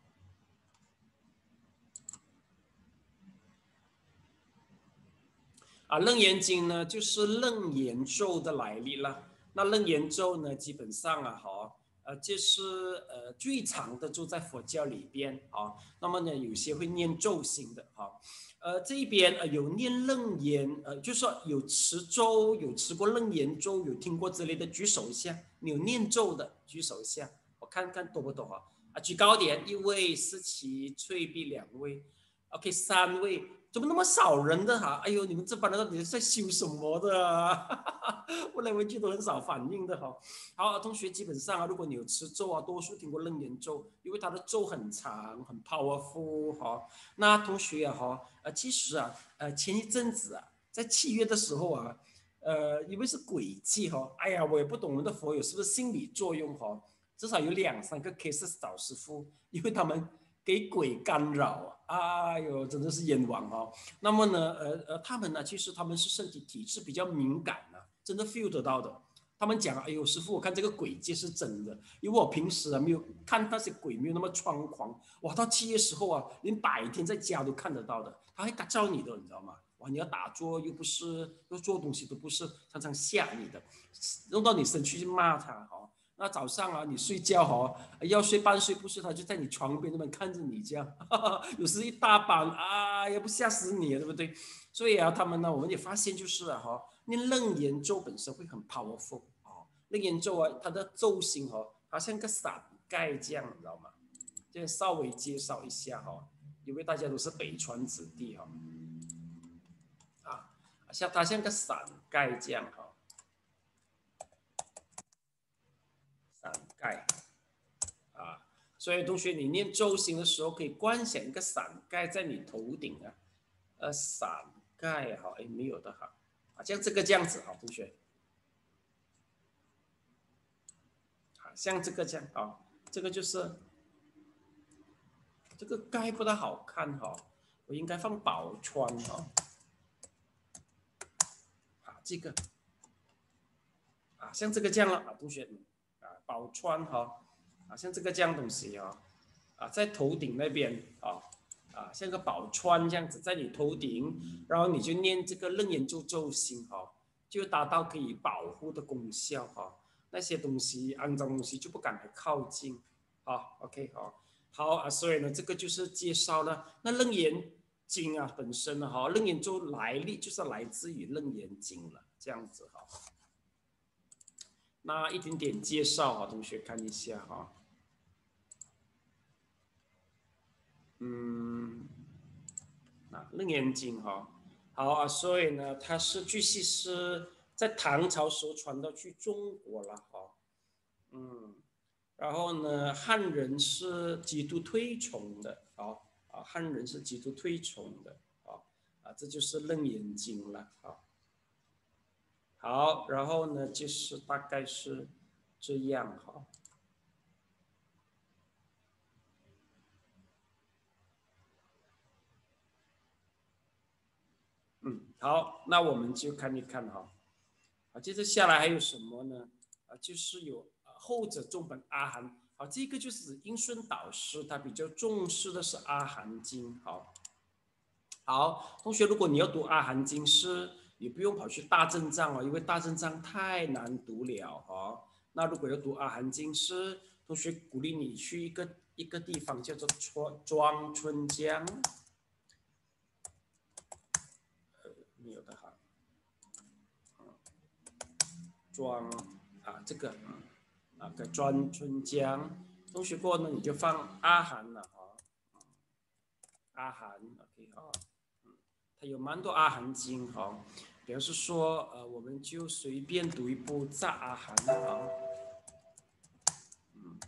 啊，楞严经呢就是楞严咒的来历了。那楞严咒呢，基本上啊，哈，呃，这是呃最长的咒在佛教里边啊。那么呢，有些会念咒型的哈，呃，这一边呃有念楞严，呃，就是说有持咒，有持过楞严咒，有听过之类的举手一下。你有念咒的举手一下。我看看多不多哈啊，举高点，一位，思琪、翠碧两位 ，OK， 三位，怎么那么少人的哈？哎呦，你们这班人到底在修什么的啊？问来问去都很少反应的哈。好，同学基本上啊，如果你有持咒啊，多数听过楞严咒，因为它的咒很长，很 powerful 哈。那同学啊哈，呃，其实啊，呃，前一阵子啊，在七月的时候啊，呃，因为是鬼气哈，哎呀，我也不懂我们的佛友是不是心理作用哈。至少有两三个 case 找师傅，因为他们给鬼干扰，哎呦，真的是冤枉哈、哦。那么呢，呃呃，他们呢，其实他们是身体体质比较敏感的、啊，真的 feel 得到的。他们讲，哎呦，师傅，我看这个鬼界是真的，因为我平时啊没有看那些鬼没有那么猖狂，哇，到七月时候啊，连白天在家都看得到的，他会打照你的，你知道吗？哇，你要打坐又不是，又做东西都不是，常常吓你的，弄到你身去去骂他哈。 那早上啊，你睡觉哦，要睡半睡不睡，他就在你床边那边看着你这样，哈哈，有时一大班啊，也不吓死你，对不对？所以啊，他们呢，我们也发现就是啊，哈，念楞严咒本身会很 powerful 哦。楞严咒啊，它的咒型哦，好像个伞盖这样，你知道吗？这稍微介绍一下哈、哦，因为大家都是北川子弟哈、哦，啊，像它像个伞盖这样哈、哦。伞盖啊，所以同学你念咒型的时候，可以观想一个伞盖在你头顶啊，呃，伞盖好，哎，没有的哈，啊，像这个这样子好，同学，啊，像这个这样啊，这个就是这个盖不大好看哈，我应该放宝川哈，啊，这个啊，像这个这样了啊，同学。宝川哈，啊，像这个这样东西哈，啊，在头顶那边啊，啊，像个宝川这样子在你头顶，然后你就念这个楞严咒咒型哈，就达到可以保护的功效哈，那些东西肮脏东西就不敢来靠近，好 ，OK 好，好啊，所以呢，这个就是介绍了那楞严经啊本身呢哈，楞严咒来历就是来自于楞严经了，这样子哈。那一点点介绍哈，同学看一下哈。嗯，那楞严经哈，好啊，所以呢，它是据悉是在唐朝时候传到去中国了哈。嗯，然后呢，汉人是极度推崇的啊啊，汉人是极度推崇的啊啊，这就是楞严经了啊。好，然后呢，就是大概是这样哈。嗯，好，那我们就看一看哈。啊，接着下来还有什么呢？啊，就是有后者重本阿含。好，这个就是英顺导师他比较重视的是阿含经。好，好，同学，如果你要读阿含经是。也不用跑去大正藏哦，因为大正藏太难读了哦。那如果要读阿含经师，同学鼓励你去一个一个地方叫做庄春江，呃，没有的哈，庄啊这个啊个庄春江，同学过呢你就放阿含了哈，阿含 OK 哈，它有蛮多阿含经哈。比方说，呃，我们就随便读一部《杂阿含》啊，嗯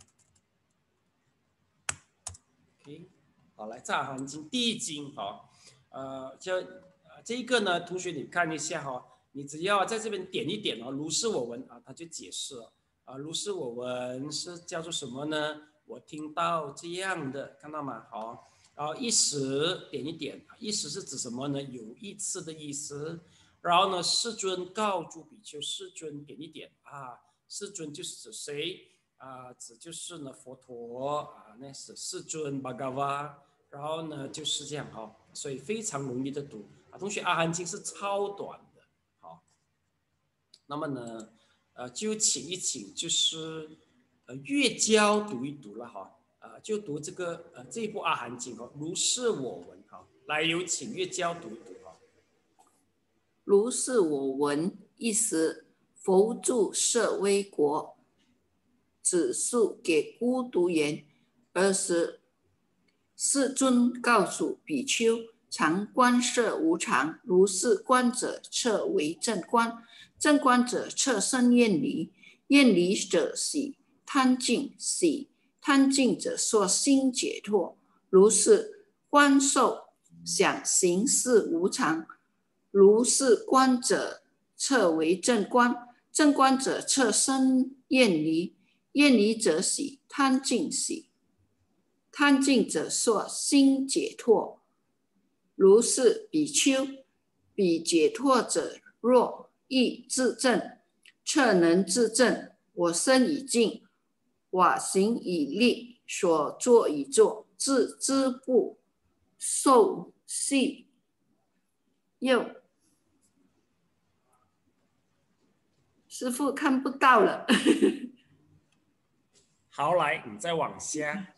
，OK， 好，来《杂阿含经》第一经哈，呃，这呃这一个呢，同学你看一下哈，你只要在这边点一点哦，如是我闻啊，他就解释了啊，如是我闻是叫做什么呢？我听到这样的，看到吗？好，然后一时点一点，一时是指什么呢？有一次的意思。然后呢，世尊告诸比丘，世尊点一点啊，世尊就是指谁啊？指就是呢佛陀啊，那是世尊巴嘎瓦。然后呢就是这样哈、哦，所以非常容易的读啊。同学，阿含经是超短的，好。那么呢，呃，就请一请，就是呃月交读一读了哈，啊、呃，就读这个呃这一部阿含经哈，如是我闻哈，来有请月交读一读。 如是我闻，一时佛住舍卫国，指述给孤独言：尔时，世尊告诉比丘，常观色无常，如是观者测为正观，正观者测生厌离，厌离者喜贪尽，喜贪尽者说心解脱，如是观受想行识无常。如是观者测为正观，正观者测生厌离，厌离者喜贪尽，喜贪尽者说心解脱。如是比丘，彼解脱者若亦自证，测能自证，我身已尽，我行已立，所作已作，自知不受系又。师父看不到了。 好，来，你再往下。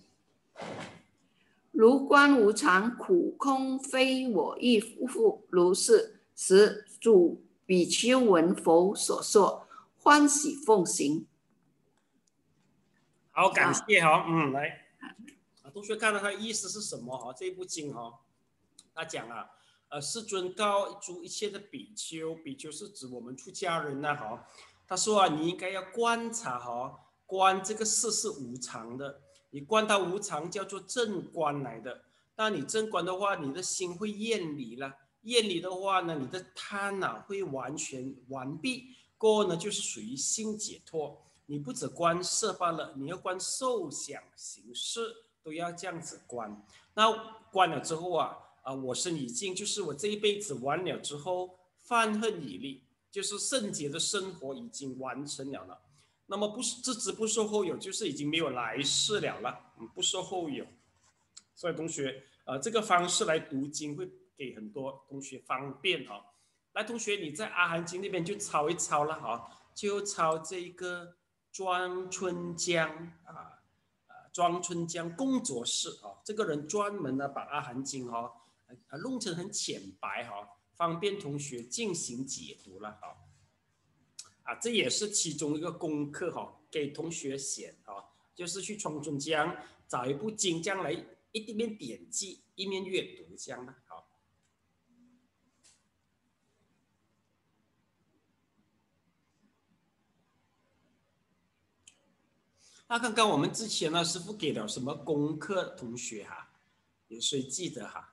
如观无常，苦空非我亦复如是。时主比丘闻佛所说，欢喜奉行。 好，感谢哈，嗯，来，同学看到它意思是什么哈？这一部经哈，他讲啊，呃，世尊告诸一切的比丘，比丘是指我们出家人呐哈。他说啊，你应该要观察哈，观这个事是无常的，你观它无常叫做正观来的。那你正观的话，你的心会厌离了。厌离的话呢，你的贪啊会完全完毕，过后呢就是属于心解脱。你不只观色罢了，你要观受想行识，都要这样子观。那观了之后啊，啊，我生已尽，就是我这一辈子完了之后，犯恨已立，就是圣洁的生活已经完成了了。那么不是自知不受后有，就是已经没有来世了了，嗯，不受后有。所以同学，呃，这个方式来读经会给很多同学方便哈。来，同学你在阿含经那边就抄一抄了哈，就抄这个庄春江啊，啊庄春江公卓氏啊，这个人专门呢把阿含经哈啊弄成很浅白哈，方便同学进行解读了哈。啊，这也是其中一个功课哈，给同学写啊，就是去庄春江找一部经，这样来一面点记一面阅读这样的好。那刚刚我们之前呢，师父给了什么功课？同学哈、啊，有谁记得哈？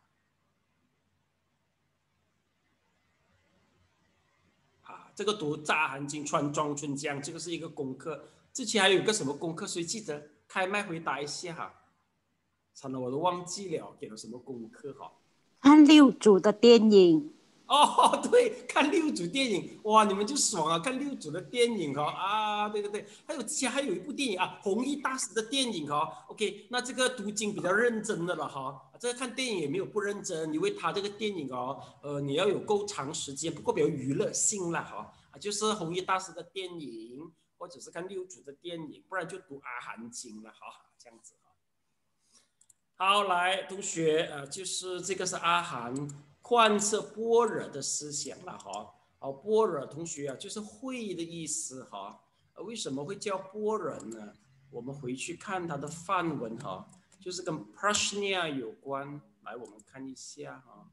啊，这个读《杂含经》穿庄春江，这个是一个功课。之前还有一个什么功课？谁记得？开麦回答一下哈。惨了，我都忘记了，给了什么功课哈？ 看六组的电影。 哦，对，看六组电影，哇，你们就爽啊！看六组的电影哈啊，对对对，还有之前还有一部电影啊，弘一大师的电影哈。OK， 那这个读经比较认真的了哈，这个看电影也没有不认真，因为他这个电影哦，呃，你要有够长时间，不过比较娱乐性了哈，啊，就是弘一大师的电影，或者是看六组的电影，不然就读阿含经了哈，这样子哈。好，来，同学，呃，就是这个是阿含。贯彻般若的思想了哈，好，般若同学啊，就是会的意思哈。为什么会叫般若呢？我们回去看它的梵文哈，就是跟 prajna 有关。来，我们看一下哈，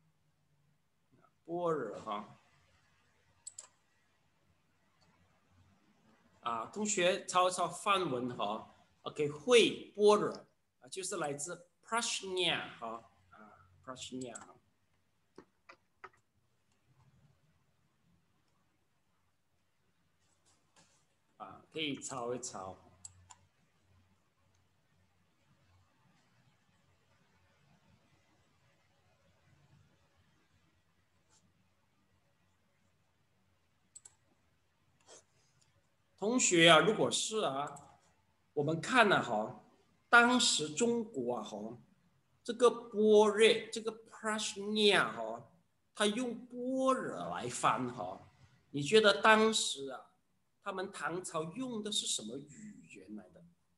般若哈。啊，同学抄一抄梵文哈 ，OK， 会般若啊，就是来自 prajna 哈，啊 prajna 哈。可以抄一抄。同学啊，如果是啊，我们看了、啊、哈，当时中国啊哈，这个般若，这个 prajna 哈，他用般若来翻哈，你觉得当时啊？他们唐朝用的是什么语言来的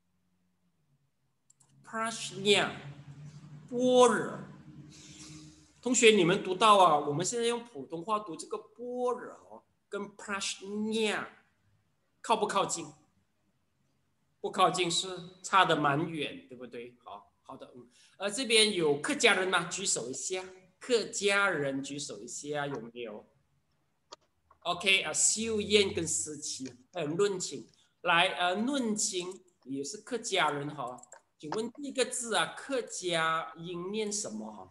？prajna， 般若。同学，你们读到啊？我们现在用普通话读这个般若，跟 prajna 靠不靠近？不靠近，是差得蛮远，对不对？好好的，嗯。呃，这边有客家人吗？举手一下。客家人举手一下，有没有？ OK 啊，秀燕跟思琪还有论琴，来呃，论琴也是客家人哈，请问这个字啊，客家音念什么哈？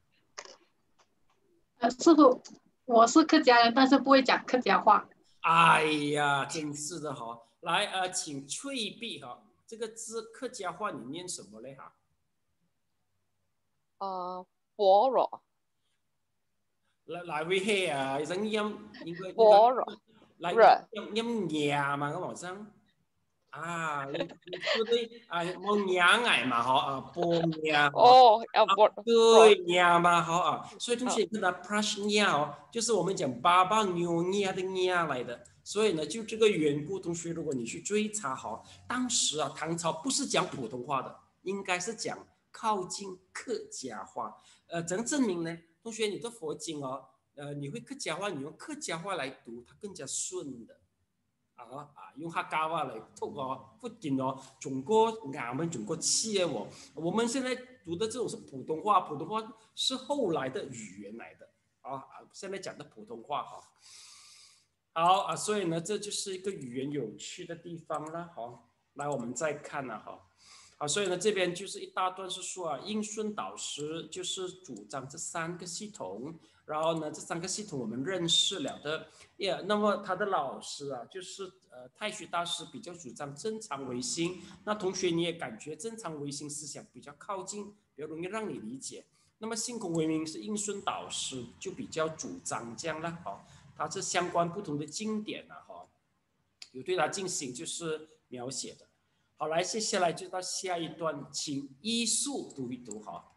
呃，师傅，我是客家人，但是不会讲客家话。 哎呀，真是的哈，来呃，请翠碧哈，这个字客家话你念什么嘞哈？ 呃，般若。 來來會係啊，一陣音應該般若， 來音音牙嘛，咁學生啊，你你說啲啊冇牙癌嘛，嗬啊，般牙哦，啊對牙嘛，嗬啊，所以同學看到 prajna 哦，就是我們講爸爸牛牙的牙來的， 所以呢，就这个缘故，同学，如果你去追查哈，当时啊，唐朝不是讲普通话的，应该是讲靠近客家话。呃，怎样证明呢？同学，你的佛经哦，呃，你会客家话，你用客家话来读，它更加顺的。啊啊，用客家话来读哦，福建哦，中国俺们中国气哦，我们现在读的这种是普通话，普通话是后来的语言来的啊啊，现在讲的普通话哈。好啊，所以呢，这就是一个语言有趣的地方了。好，来我们再看了哈。好，所以呢，这边就是一大段是说啊，应顺导师就是主张这三个系统，然后呢，这三个系统我们认识了的，也、yeah, 那么他的老师啊，就是呃太虚大师比较主张正常唯心，那同学你也感觉正常唯心思想比较靠近，比较容易让你理解。那么性空唯名是应顺导师就比较主张这样了，好。它是相关不同的经典啊，哈，有对它进行就是描写的。好，来，接下来就到下一段，请依述读一读哈。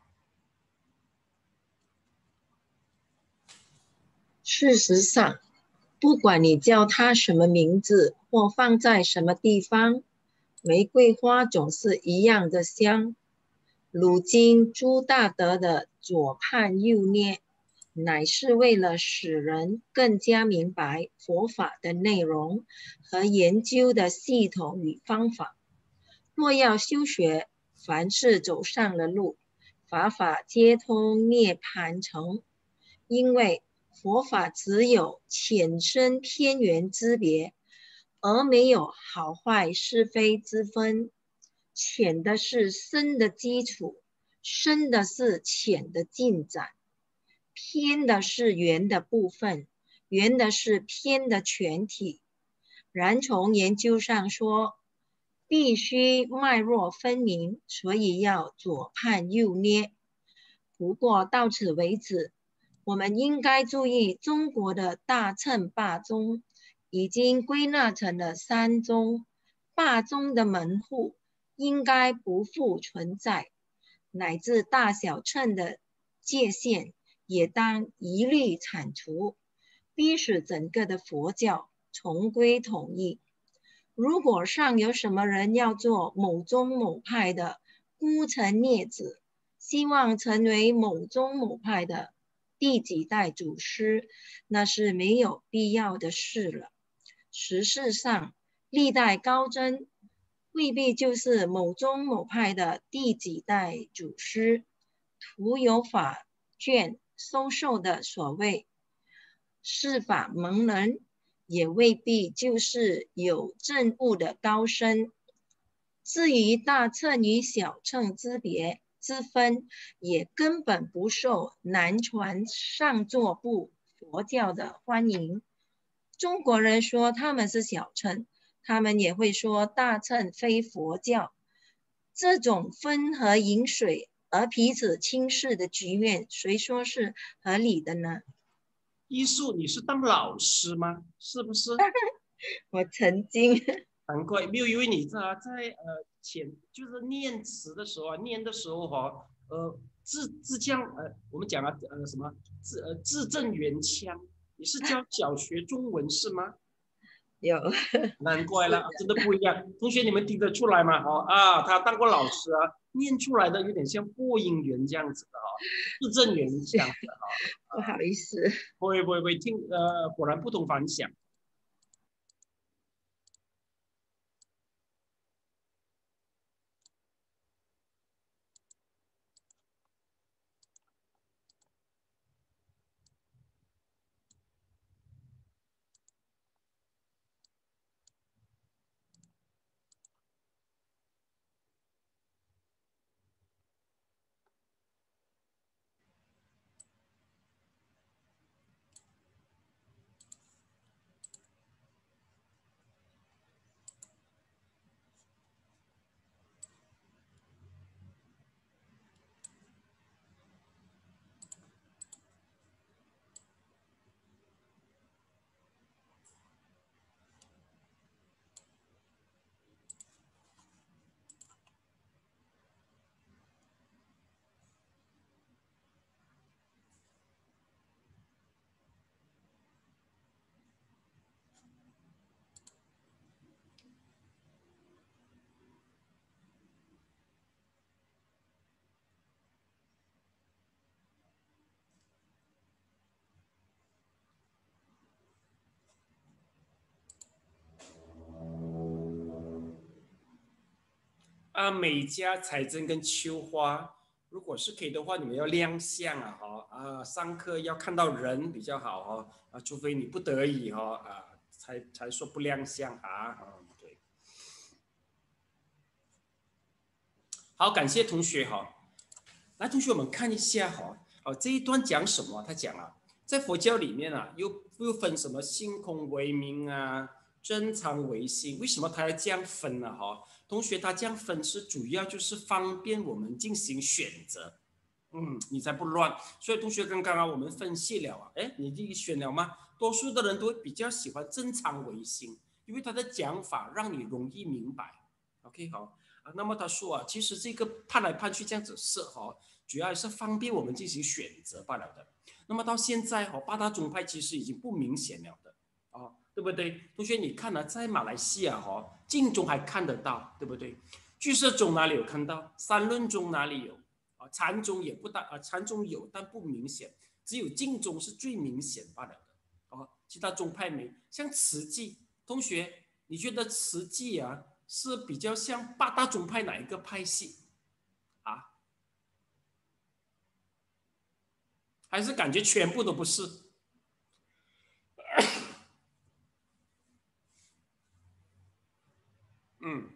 事实上，不管你叫它什么名字或放在什么地方，玫瑰花总是一样的香。如今朱大德的左盼右捏，乃是为了使人更加明白佛法的内容和研究的系统与方法。若要修学，凡是走上了路，法法皆通涅槃城。因为佛法只有浅深偏圆之别，而没有好坏是非之分。浅的是深的基础，深的是浅的进展。偏的是圆的部分，圆的是偏的全体。然从研究上说，必须脉络分明，所以要左盼右捏。不过到此为止，我们应该注意中国的大乘八宗已经归纳成了三宗，八宗的门户应该不复存在，乃至大小乘的界限也当一律铲除，逼使整个的佛教重归统一。如果尚有什么人要做某宗某派的孤臣孽子，希望成为某宗某派的第几代祖师，那是没有必要的事了。实事上，历代高僧未必就是某宗某派的第几代祖师，徒有法卷收受的所谓释法蒙人，也未必就是有证悟的高僧。至于大乘与小乘之别之分，也根本不受南传上座部佛教的欢迎。中国人说他们是小乘，他们也会说大乘非佛教。这种分和饮水而彼此轻视的局面，谁说是合理的呢？ 依述，你是当老师吗？是不是？ 我曾经。 难怪，没有，因为你知道在呃前就是念词的时候啊，念的时候哈、啊，呃字字腔呃我们讲啊呃什么字呃字正圆腔，你是教小学中文是吗？ 有， 难怪了，真的不一样。同学，你们听得出来吗？哦啊，他当过老师啊，念出来的有点像播音员这样子的哈、哦，字正圆腔的哈、 哦。不好意思， 不会不会不会，听呃，果然不同凡响。 啊，美嘉、彩珍跟秋花，如果是可以的话，你们要亮相啊，哈啊，上课要看到人比较好哈啊，除非你不得已哈啊，才才说不亮相啊，嗯，对。好，感谢同学哈。来，同学们看一下哈，哦，这一段讲什么？他讲啊，在佛教里面啊，又又分什么性空为名啊，真常为性，为什么他要这样分呢？哈，同学，他这样分是主要就是方便我们进行选择，嗯，你才不乱。所以同学刚刚啊，我们分析了啊，哎，你自己选了吗？多数的人都会比较喜欢真常为性，因为他的讲法让你容易明白。OK， 好。那么他说啊，其实这个判来判去这样子设哈，主要是方便我们进行选择罢了的。那么到现在哈，八大宗派其实已经不明显了的啊，对不对？同学你看呢、啊，在马来西亚哈，净宗还看得到，对不对？俱舍宗哪里有看到？三论宗哪里有？啊，禅宗也不大啊，禅宗有但不明显，只有净宗是最明显罢了的啊，其他宗派没。像慈济，同学你觉得慈济啊？是比较像八大宗派哪一个派系啊？还是感觉全部都不是？嗯，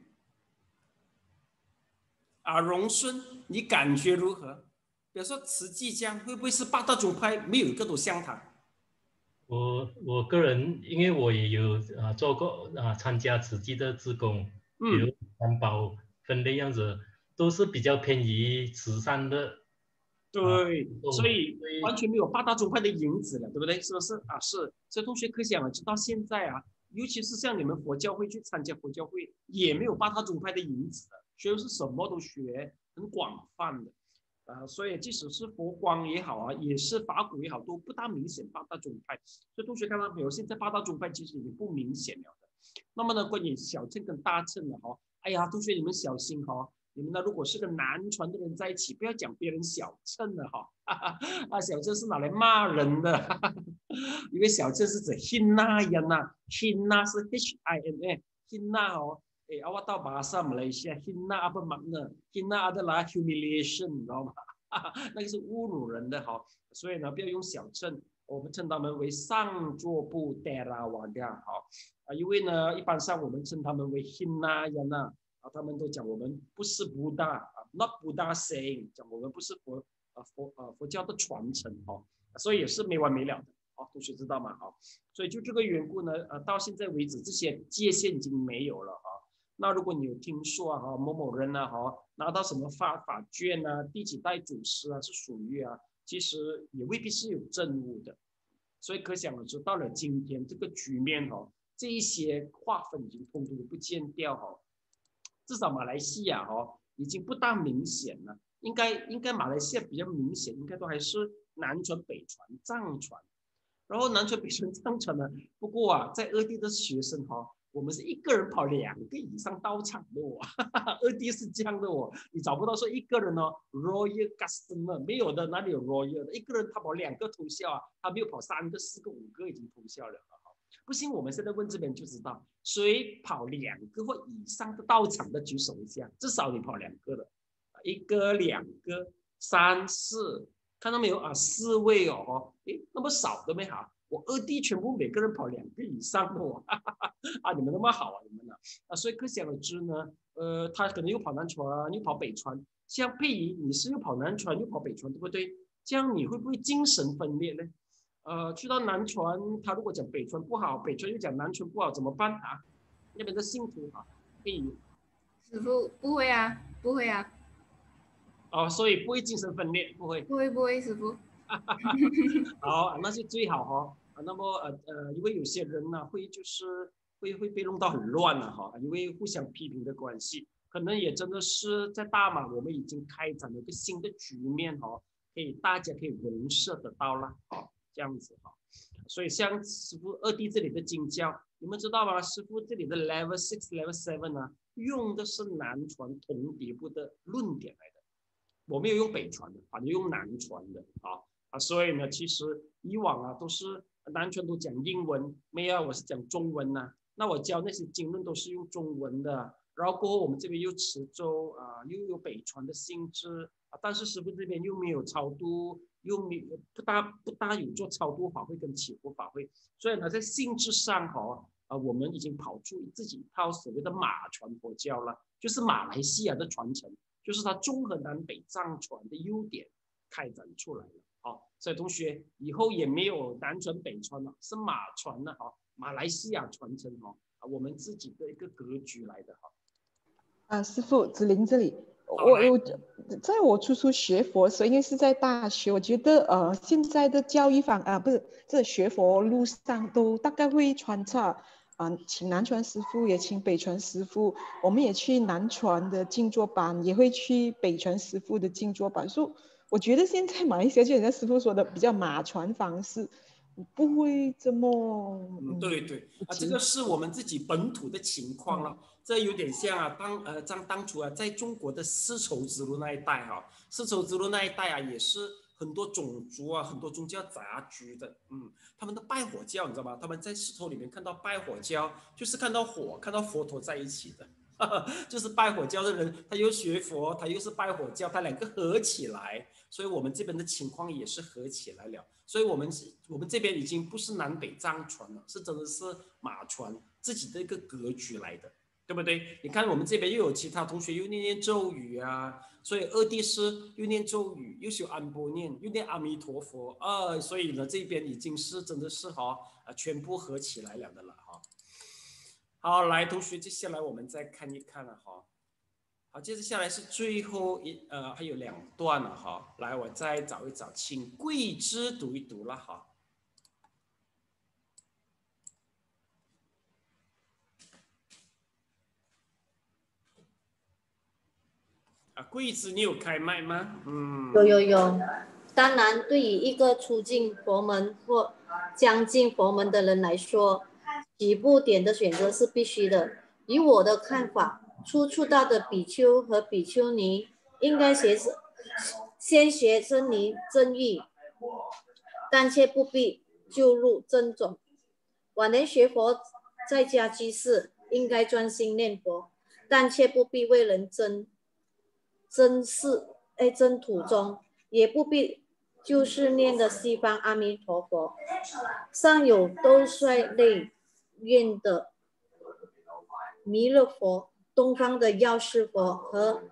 啊，荣顺，你感觉如何？比如说慈济这样，会不会是八大宗派没有一个都像他？ 我我个人，因为我也有啊做过啊参加慈济的志工，比如环保分类样子，都是比较偏于慈善的。 对， 啊、 所以完全没有八大宗派的影子了，对不对？是不是啊？是，所以同学可想而知，到现在啊，尤其是像你们佛教会去参加佛教会，也没有八大宗派的影子的，学的是什么都学，很广泛的。啊，所以即使是佛光也好啊，也是法鼓也好，都不大明显八大宗派。所以同学看到没有？现在八大宗派其实已经不明显了的。那么呢，关于小乘跟大乘的哈，哎呀，同学你们小心哈，你们呢如果是个南传的人在一起，不要讲别人小乘的哈，啊，小乘是拿来骂人的，哈哈，因为小乘是指 hina 人呐 ，hina 是 H I N A，hina 哦。哎，awak tahu bahasa Malaysia hina apa makna? Hina adalah humiliation， 你知道吗？那个是侮辱人的哈，所以呢，不要用小乘，我们称他们为上座部 Theravada 哈啊，因为呢，一般上我们称他们为 hina 人呐啊，他们都讲我们不是布达啊 ，not Buddha saying， 讲我们不是佛啊佛啊佛教的传承哈，所以也是没完没了的。好，同学知道吗？好，所以就这个缘故呢，呃，到现在为止，这些界限已经没有了哈。那如果你有听说啊，哈某某人啊，哈拿到什么法法卷啊，第几代祖师啊是属于啊，其实也未必是有证物的，所以可想而知，到了今天这个局面哈，这一些划分已经通通不见掉哈，至少马来西亚哈已经不大明显了，应该应该马来西亚比较明显，应该都还是南传、北传、藏传，然后南传、北传、藏传呢，不过啊，在二地的学生哈。我们是一个人跑两个以上到场的哦，二 D 是这样的哦，你找不到说一个人哦 ，Royal Customer 没有的，哪里有 Royal 的？一个人他跑两个头效啊，他没有跑三个、四个、五个已经头效了哈。不信，我们现在问这边就知道，谁跑两个或以上的到场的举手一下，至少你跑两个的，一个、两个、三四，看到没有啊？四位哦，诶，那么少的没好。我二弟全部每个人跑两个以上的哦，啊，你们那么好啊，你们呢？啊，所以可想而知呢，呃，他可能又跑南传，又跑北传，像佩仪，你是又跑南传又跑北传，对不对？这样你会不会精神分裂呢？呃，去到南传，他如果讲北传不好，北传又讲南传不好，怎么办啊？那边的信徒啊，佩仪， 师父不会啊，不会啊。 哦，所以不会精神分裂，不会。 不会不会，师父。 好，那就最好哈、哦。啊，那么呃呃，因为有些人呢，会就是会会被弄到很乱了哈，因为互相批评的关系，可能也真的是在大马我们已经开展了一个新的局面哈，可以大家可以容摄得到了，好这样子哈。所以像师父二弟这里的经教，你们知道吗？师父这里的 level six、level seven 呢，用的是南传同底部的论点来的，我没有用北传的，反正用南传的啊啊，所以呢，其实以往啊都是。南传都讲英文，没有，我是讲中文呐、啊。那我教那些经论都是用中文的然后过后我们这边又池州啊，又有北传的性质啊，但是师父这边又没有超度，又没有不大不大有做超度法会跟祈福法会，所以呢，在性质上哈啊，我们已经跑出自己一套所谓的马传佛教了，就是马来西亚的传承，就是它综合南北藏传的优点开展出来了。好，所以同学以后也没有南传北传了，是马传了哈，马来西亚传承哈，我们自己的一个格局来的哈。 啊，师父，子玲这里，我我在我初初学佛的时候，因为是在大学，我觉得呃现在的教育方啊，不是这学佛路上都大概会穿插啊，请南传师父，也请北传师父，我们也去南传的静坐班，也会去北传师父的静坐班，所以我觉得现在马来西亚就像师父说的，比较马传方式。不会这么， 嗯，对对啊，这个是我们自己本土的情况了。嗯、这有点像啊，当呃，当当初啊，在中国的丝绸之路那一带哈、啊，丝绸之路那一带啊，也是很多种族啊，很多宗教杂居的。嗯，他们的拜火教，你知道吗？他们在石头里面看到拜火教，就是看到火，看到佛陀在一起的。就是拜火教的人，他又学佛，他又是拜火教，他两个合起来，所以我们这边的情况也是合起来了。所以我们我们这边已经不是南北藏传了，是真的是马传自己的一个格局来的，对不对？你看我们这边又有其他同学又念念咒语啊，所以二弟师又念咒语，又修安波念，又念阿弥陀佛啊，所以呢这边已经是真的是哈啊全部合起来了的了哈。好，来，同学，接下来我们再看一看了哈。好，接着下来是最后一呃，还有两段了哈。来，我再找一找，请桂枝读一读了哈。啊，桂枝，你有开麦吗？嗯。 有有有，当然，对于一个初进佛门或将进佛门的人来说，起步点的选择是必须的。以我的看法，初出道的比丘和比丘尼应该学先学真理正义，但却不必就入正种。晚年学佛在家居士应该专心念佛，但却不必为人争争事哎争途中，也不必就是念的西方阿弥陀佛。上有兜率内院的弥勒佛，东方的药师佛和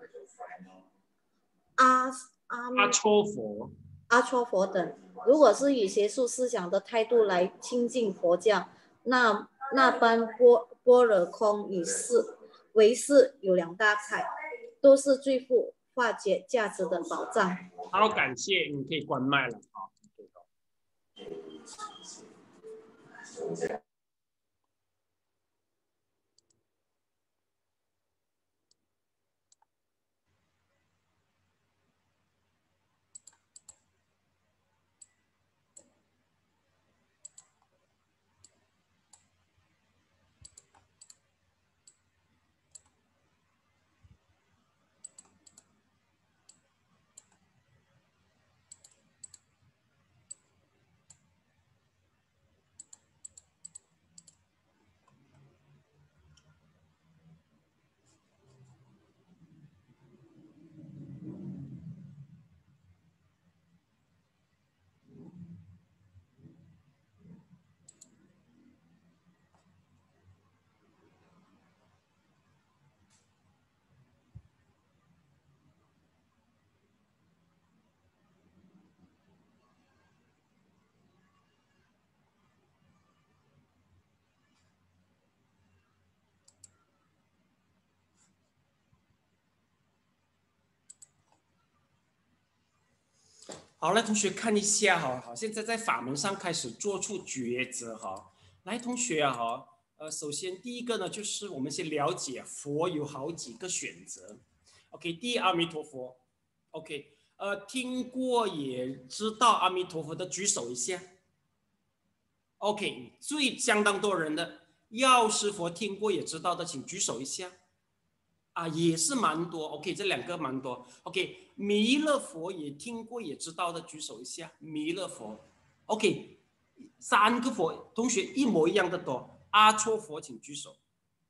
阿阿阿戳佛、 阿戳佛等。如果是以学术思想的态度来亲近佛教，那那般般般若空与是唯识有两大派，都是最富化解价值的宝藏。 好，感谢，你可以关麦了啊。好，来同学看一下哈，好，现在在法门上开始做出抉择哈。来，同学啊哈，呃，首先第一个呢，就是我们先了解佛有好几个选择。OK， 第一阿弥陀佛。OK， 呃，听过也知道阿弥陀佛的举手一下。OK， 最相当多人的药师佛听过也知道的，请举手一下。啊，也是蛮多 ，OK， 这两个蛮多 ，OK， 弥勒佛也听过也知道的，举手一下。弥勒佛 ，OK， 三个佛同学一模一样的多。阿戳佛请举手，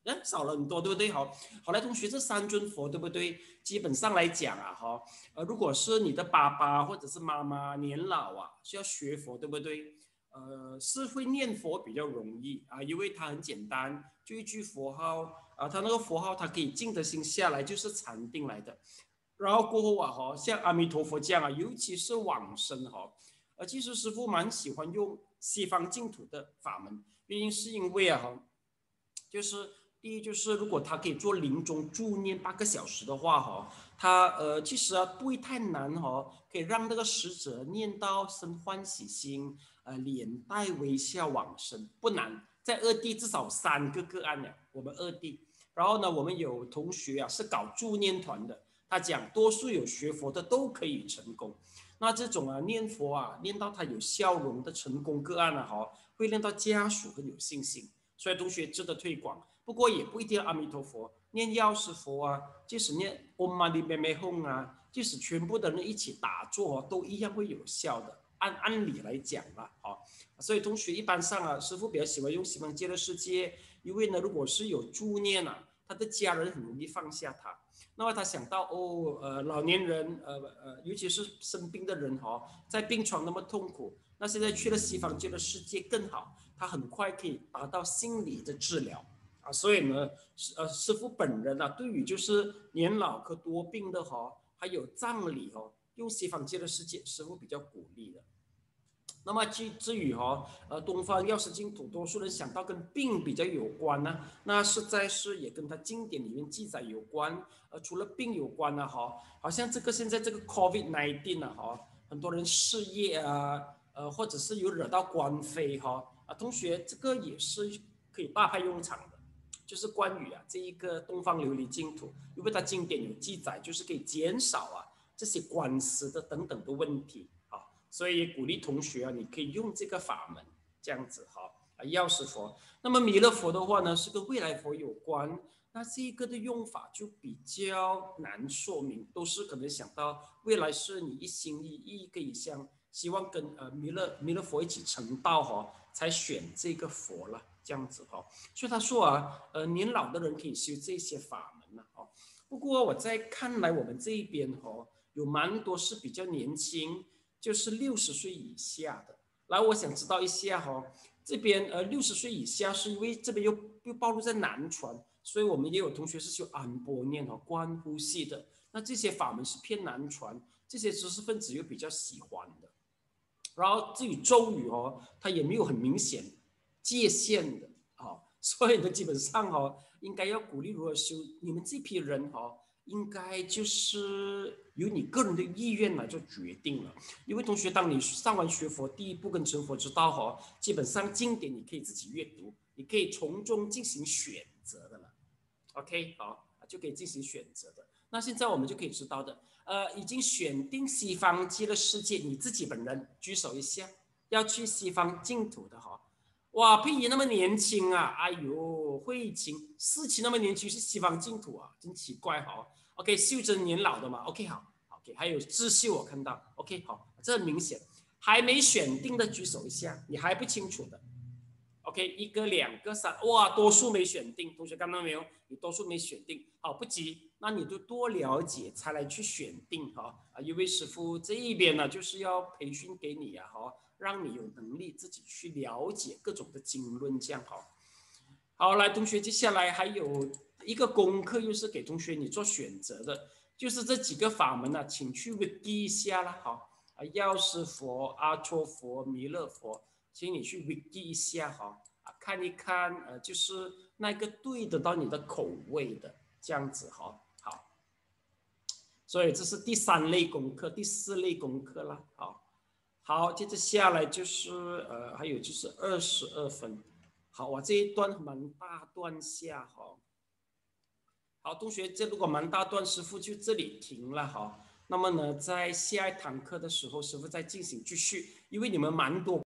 嗯，少了很多，对不对？好，好来，同学，这三尊佛，对不对？基本上来讲啊，哈，呃，如果是你的爸爸或者是妈妈年老啊，需要学佛，对不对？呃，是会念佛比较容易啊，因为它很简单，就一句佛号啊，它那个佛号它可以静得心下来，就是禅定来的。然后过后啊，哈，像阿弥陀佛这样啊，尤其是往生哈，呃，其实师父蛮喜欢用西方净土的法门，原因是因为啊，哈，就是。第一就是如果他可以做临终助念八个小时的话哈，他呃其实啊不会太难哈，可以让那个死者念到生欢喜心，呃脸带微笑往生，不难。在二地至少三个个案呢，我们二地。然后呢，我们有同学啊是搞助念团的，他讲多数有学佛的都可以成功。那这种啊念佛啊念到他有笑容的成功个案啊哈，会令到家属很有信心，所以同学值得推广。不过也不一定阿弥陀佛，念药师佛啊，即使念 Om Mani Padme Hum 啊，即使全部的人一起打坐、啊，都一样会有效的。按按理来讲啦，啊，所以同学一般上啊，师父比较喜欢用西方极乐世界，因为呢，如果是有助念啊，他的家人很容易放下他。那么他想到哦，呃，老年人，呃呃，尤其是生病的人哈、哦，在病床那么痛苦，那现在去了西方极乐世界更好，他很快可以达到心理的治疗。啊，所以呢，呃，师父本人啊，对于就是年老和多病的哈，还有葬礼哈，用西方极乐世界，师父比较鼓励的。那么至至于哈，呃，东方药师净土，多数人想到跟病比较有关呢，那实在是也跟他经典里面记载有关。呃，除了病有关呢，哈，好像这个现在这个 COVID 十九 啊，哈，很多人失业啊，呃，或者是有惹到官非哈，啊，同学这个也是可以大派用场的。就是关于啊这一个东方琉璃净土，因为它经典有记载，就是可以减少啊这些官司的等等的问题啊，所以鼓励同学啊，你可以用这个法门这样子哈啊，药师佛。那么弥勒佛的话呢，是跟未来佛有关，那这个的用法就比较难说明，都是可能想到未来是你一心一意可以想希望跟呃弥勒弥勒佛一起成道哈，才选这个佛了。这样子哈，所以他说啊，呃，年老的人可以修这些法门了哦。不过我在看来，我们这一边哈，有蛮多是比较年轻，就是六十岁以下的。来，我想知道一下哈，这边呃六十岁以下是因为这边又又暴露在南传，所以我们也有同学是修安波念哈、观呼吸的。那这些法门是偏南传，这些知识分子又比较喜欢的。然后至于咒语哦，它也没有很明显界限的啊、哦，所以呢，基本上哦，应该要鼓励如何修。你们这批人哦，应该就是由你个人的意愿来做决定了。因为同学，当你上完学佛第一步跟成佛之道哦，基本上经典你可以自己阅读，你可以从中进行选择的了。OK， 好，就可以进行选择的。那现在我们就可以知道的，呃，已经选定西方极乐世界，你自己本人举手一下，要去西方净土的哈、哦。哇，佩仪那么年轻啊！哎呦，慧琴、思琪那么年轻是西方净土啊，真奇怪哈、哦。OK， 秀珍年老的嘛 ，OK 好 ，OK， 还有智秀我看到 ，OK 好，这很明显。还没选定的举手一下，你还不清楚的 ，OK， 一个、两个、三，哇，多数没选定，同学看到没有？你多数没选定，好不急，那你就多了解才来去选定哈。啊，因为师父这一边呢，就是要培训给你啊，哈。让你有能力自己去了解各种的经论，这样好。好，来，同学，接下来还有一个功课，又是给同学你做选择的，就是这几个法门呢、啊，请去 wiki 一下啦，好啊，药师佛、阿阇佛、弥勒佛，请你去 wiki 一下哈，啊，看一看，呃，就是那个对得到你的口味的，这样子哈，好。所以这是第三类功课，第四类功课啦，好。好，接着下来就是呃，还有就是二十二分。好，我这一段蛮大段下哈。好，同学，这如果蛮大段，师父就这里停了哈。那么呢，在下一堂课的时候，师父再进行继续，因为你们蛮多。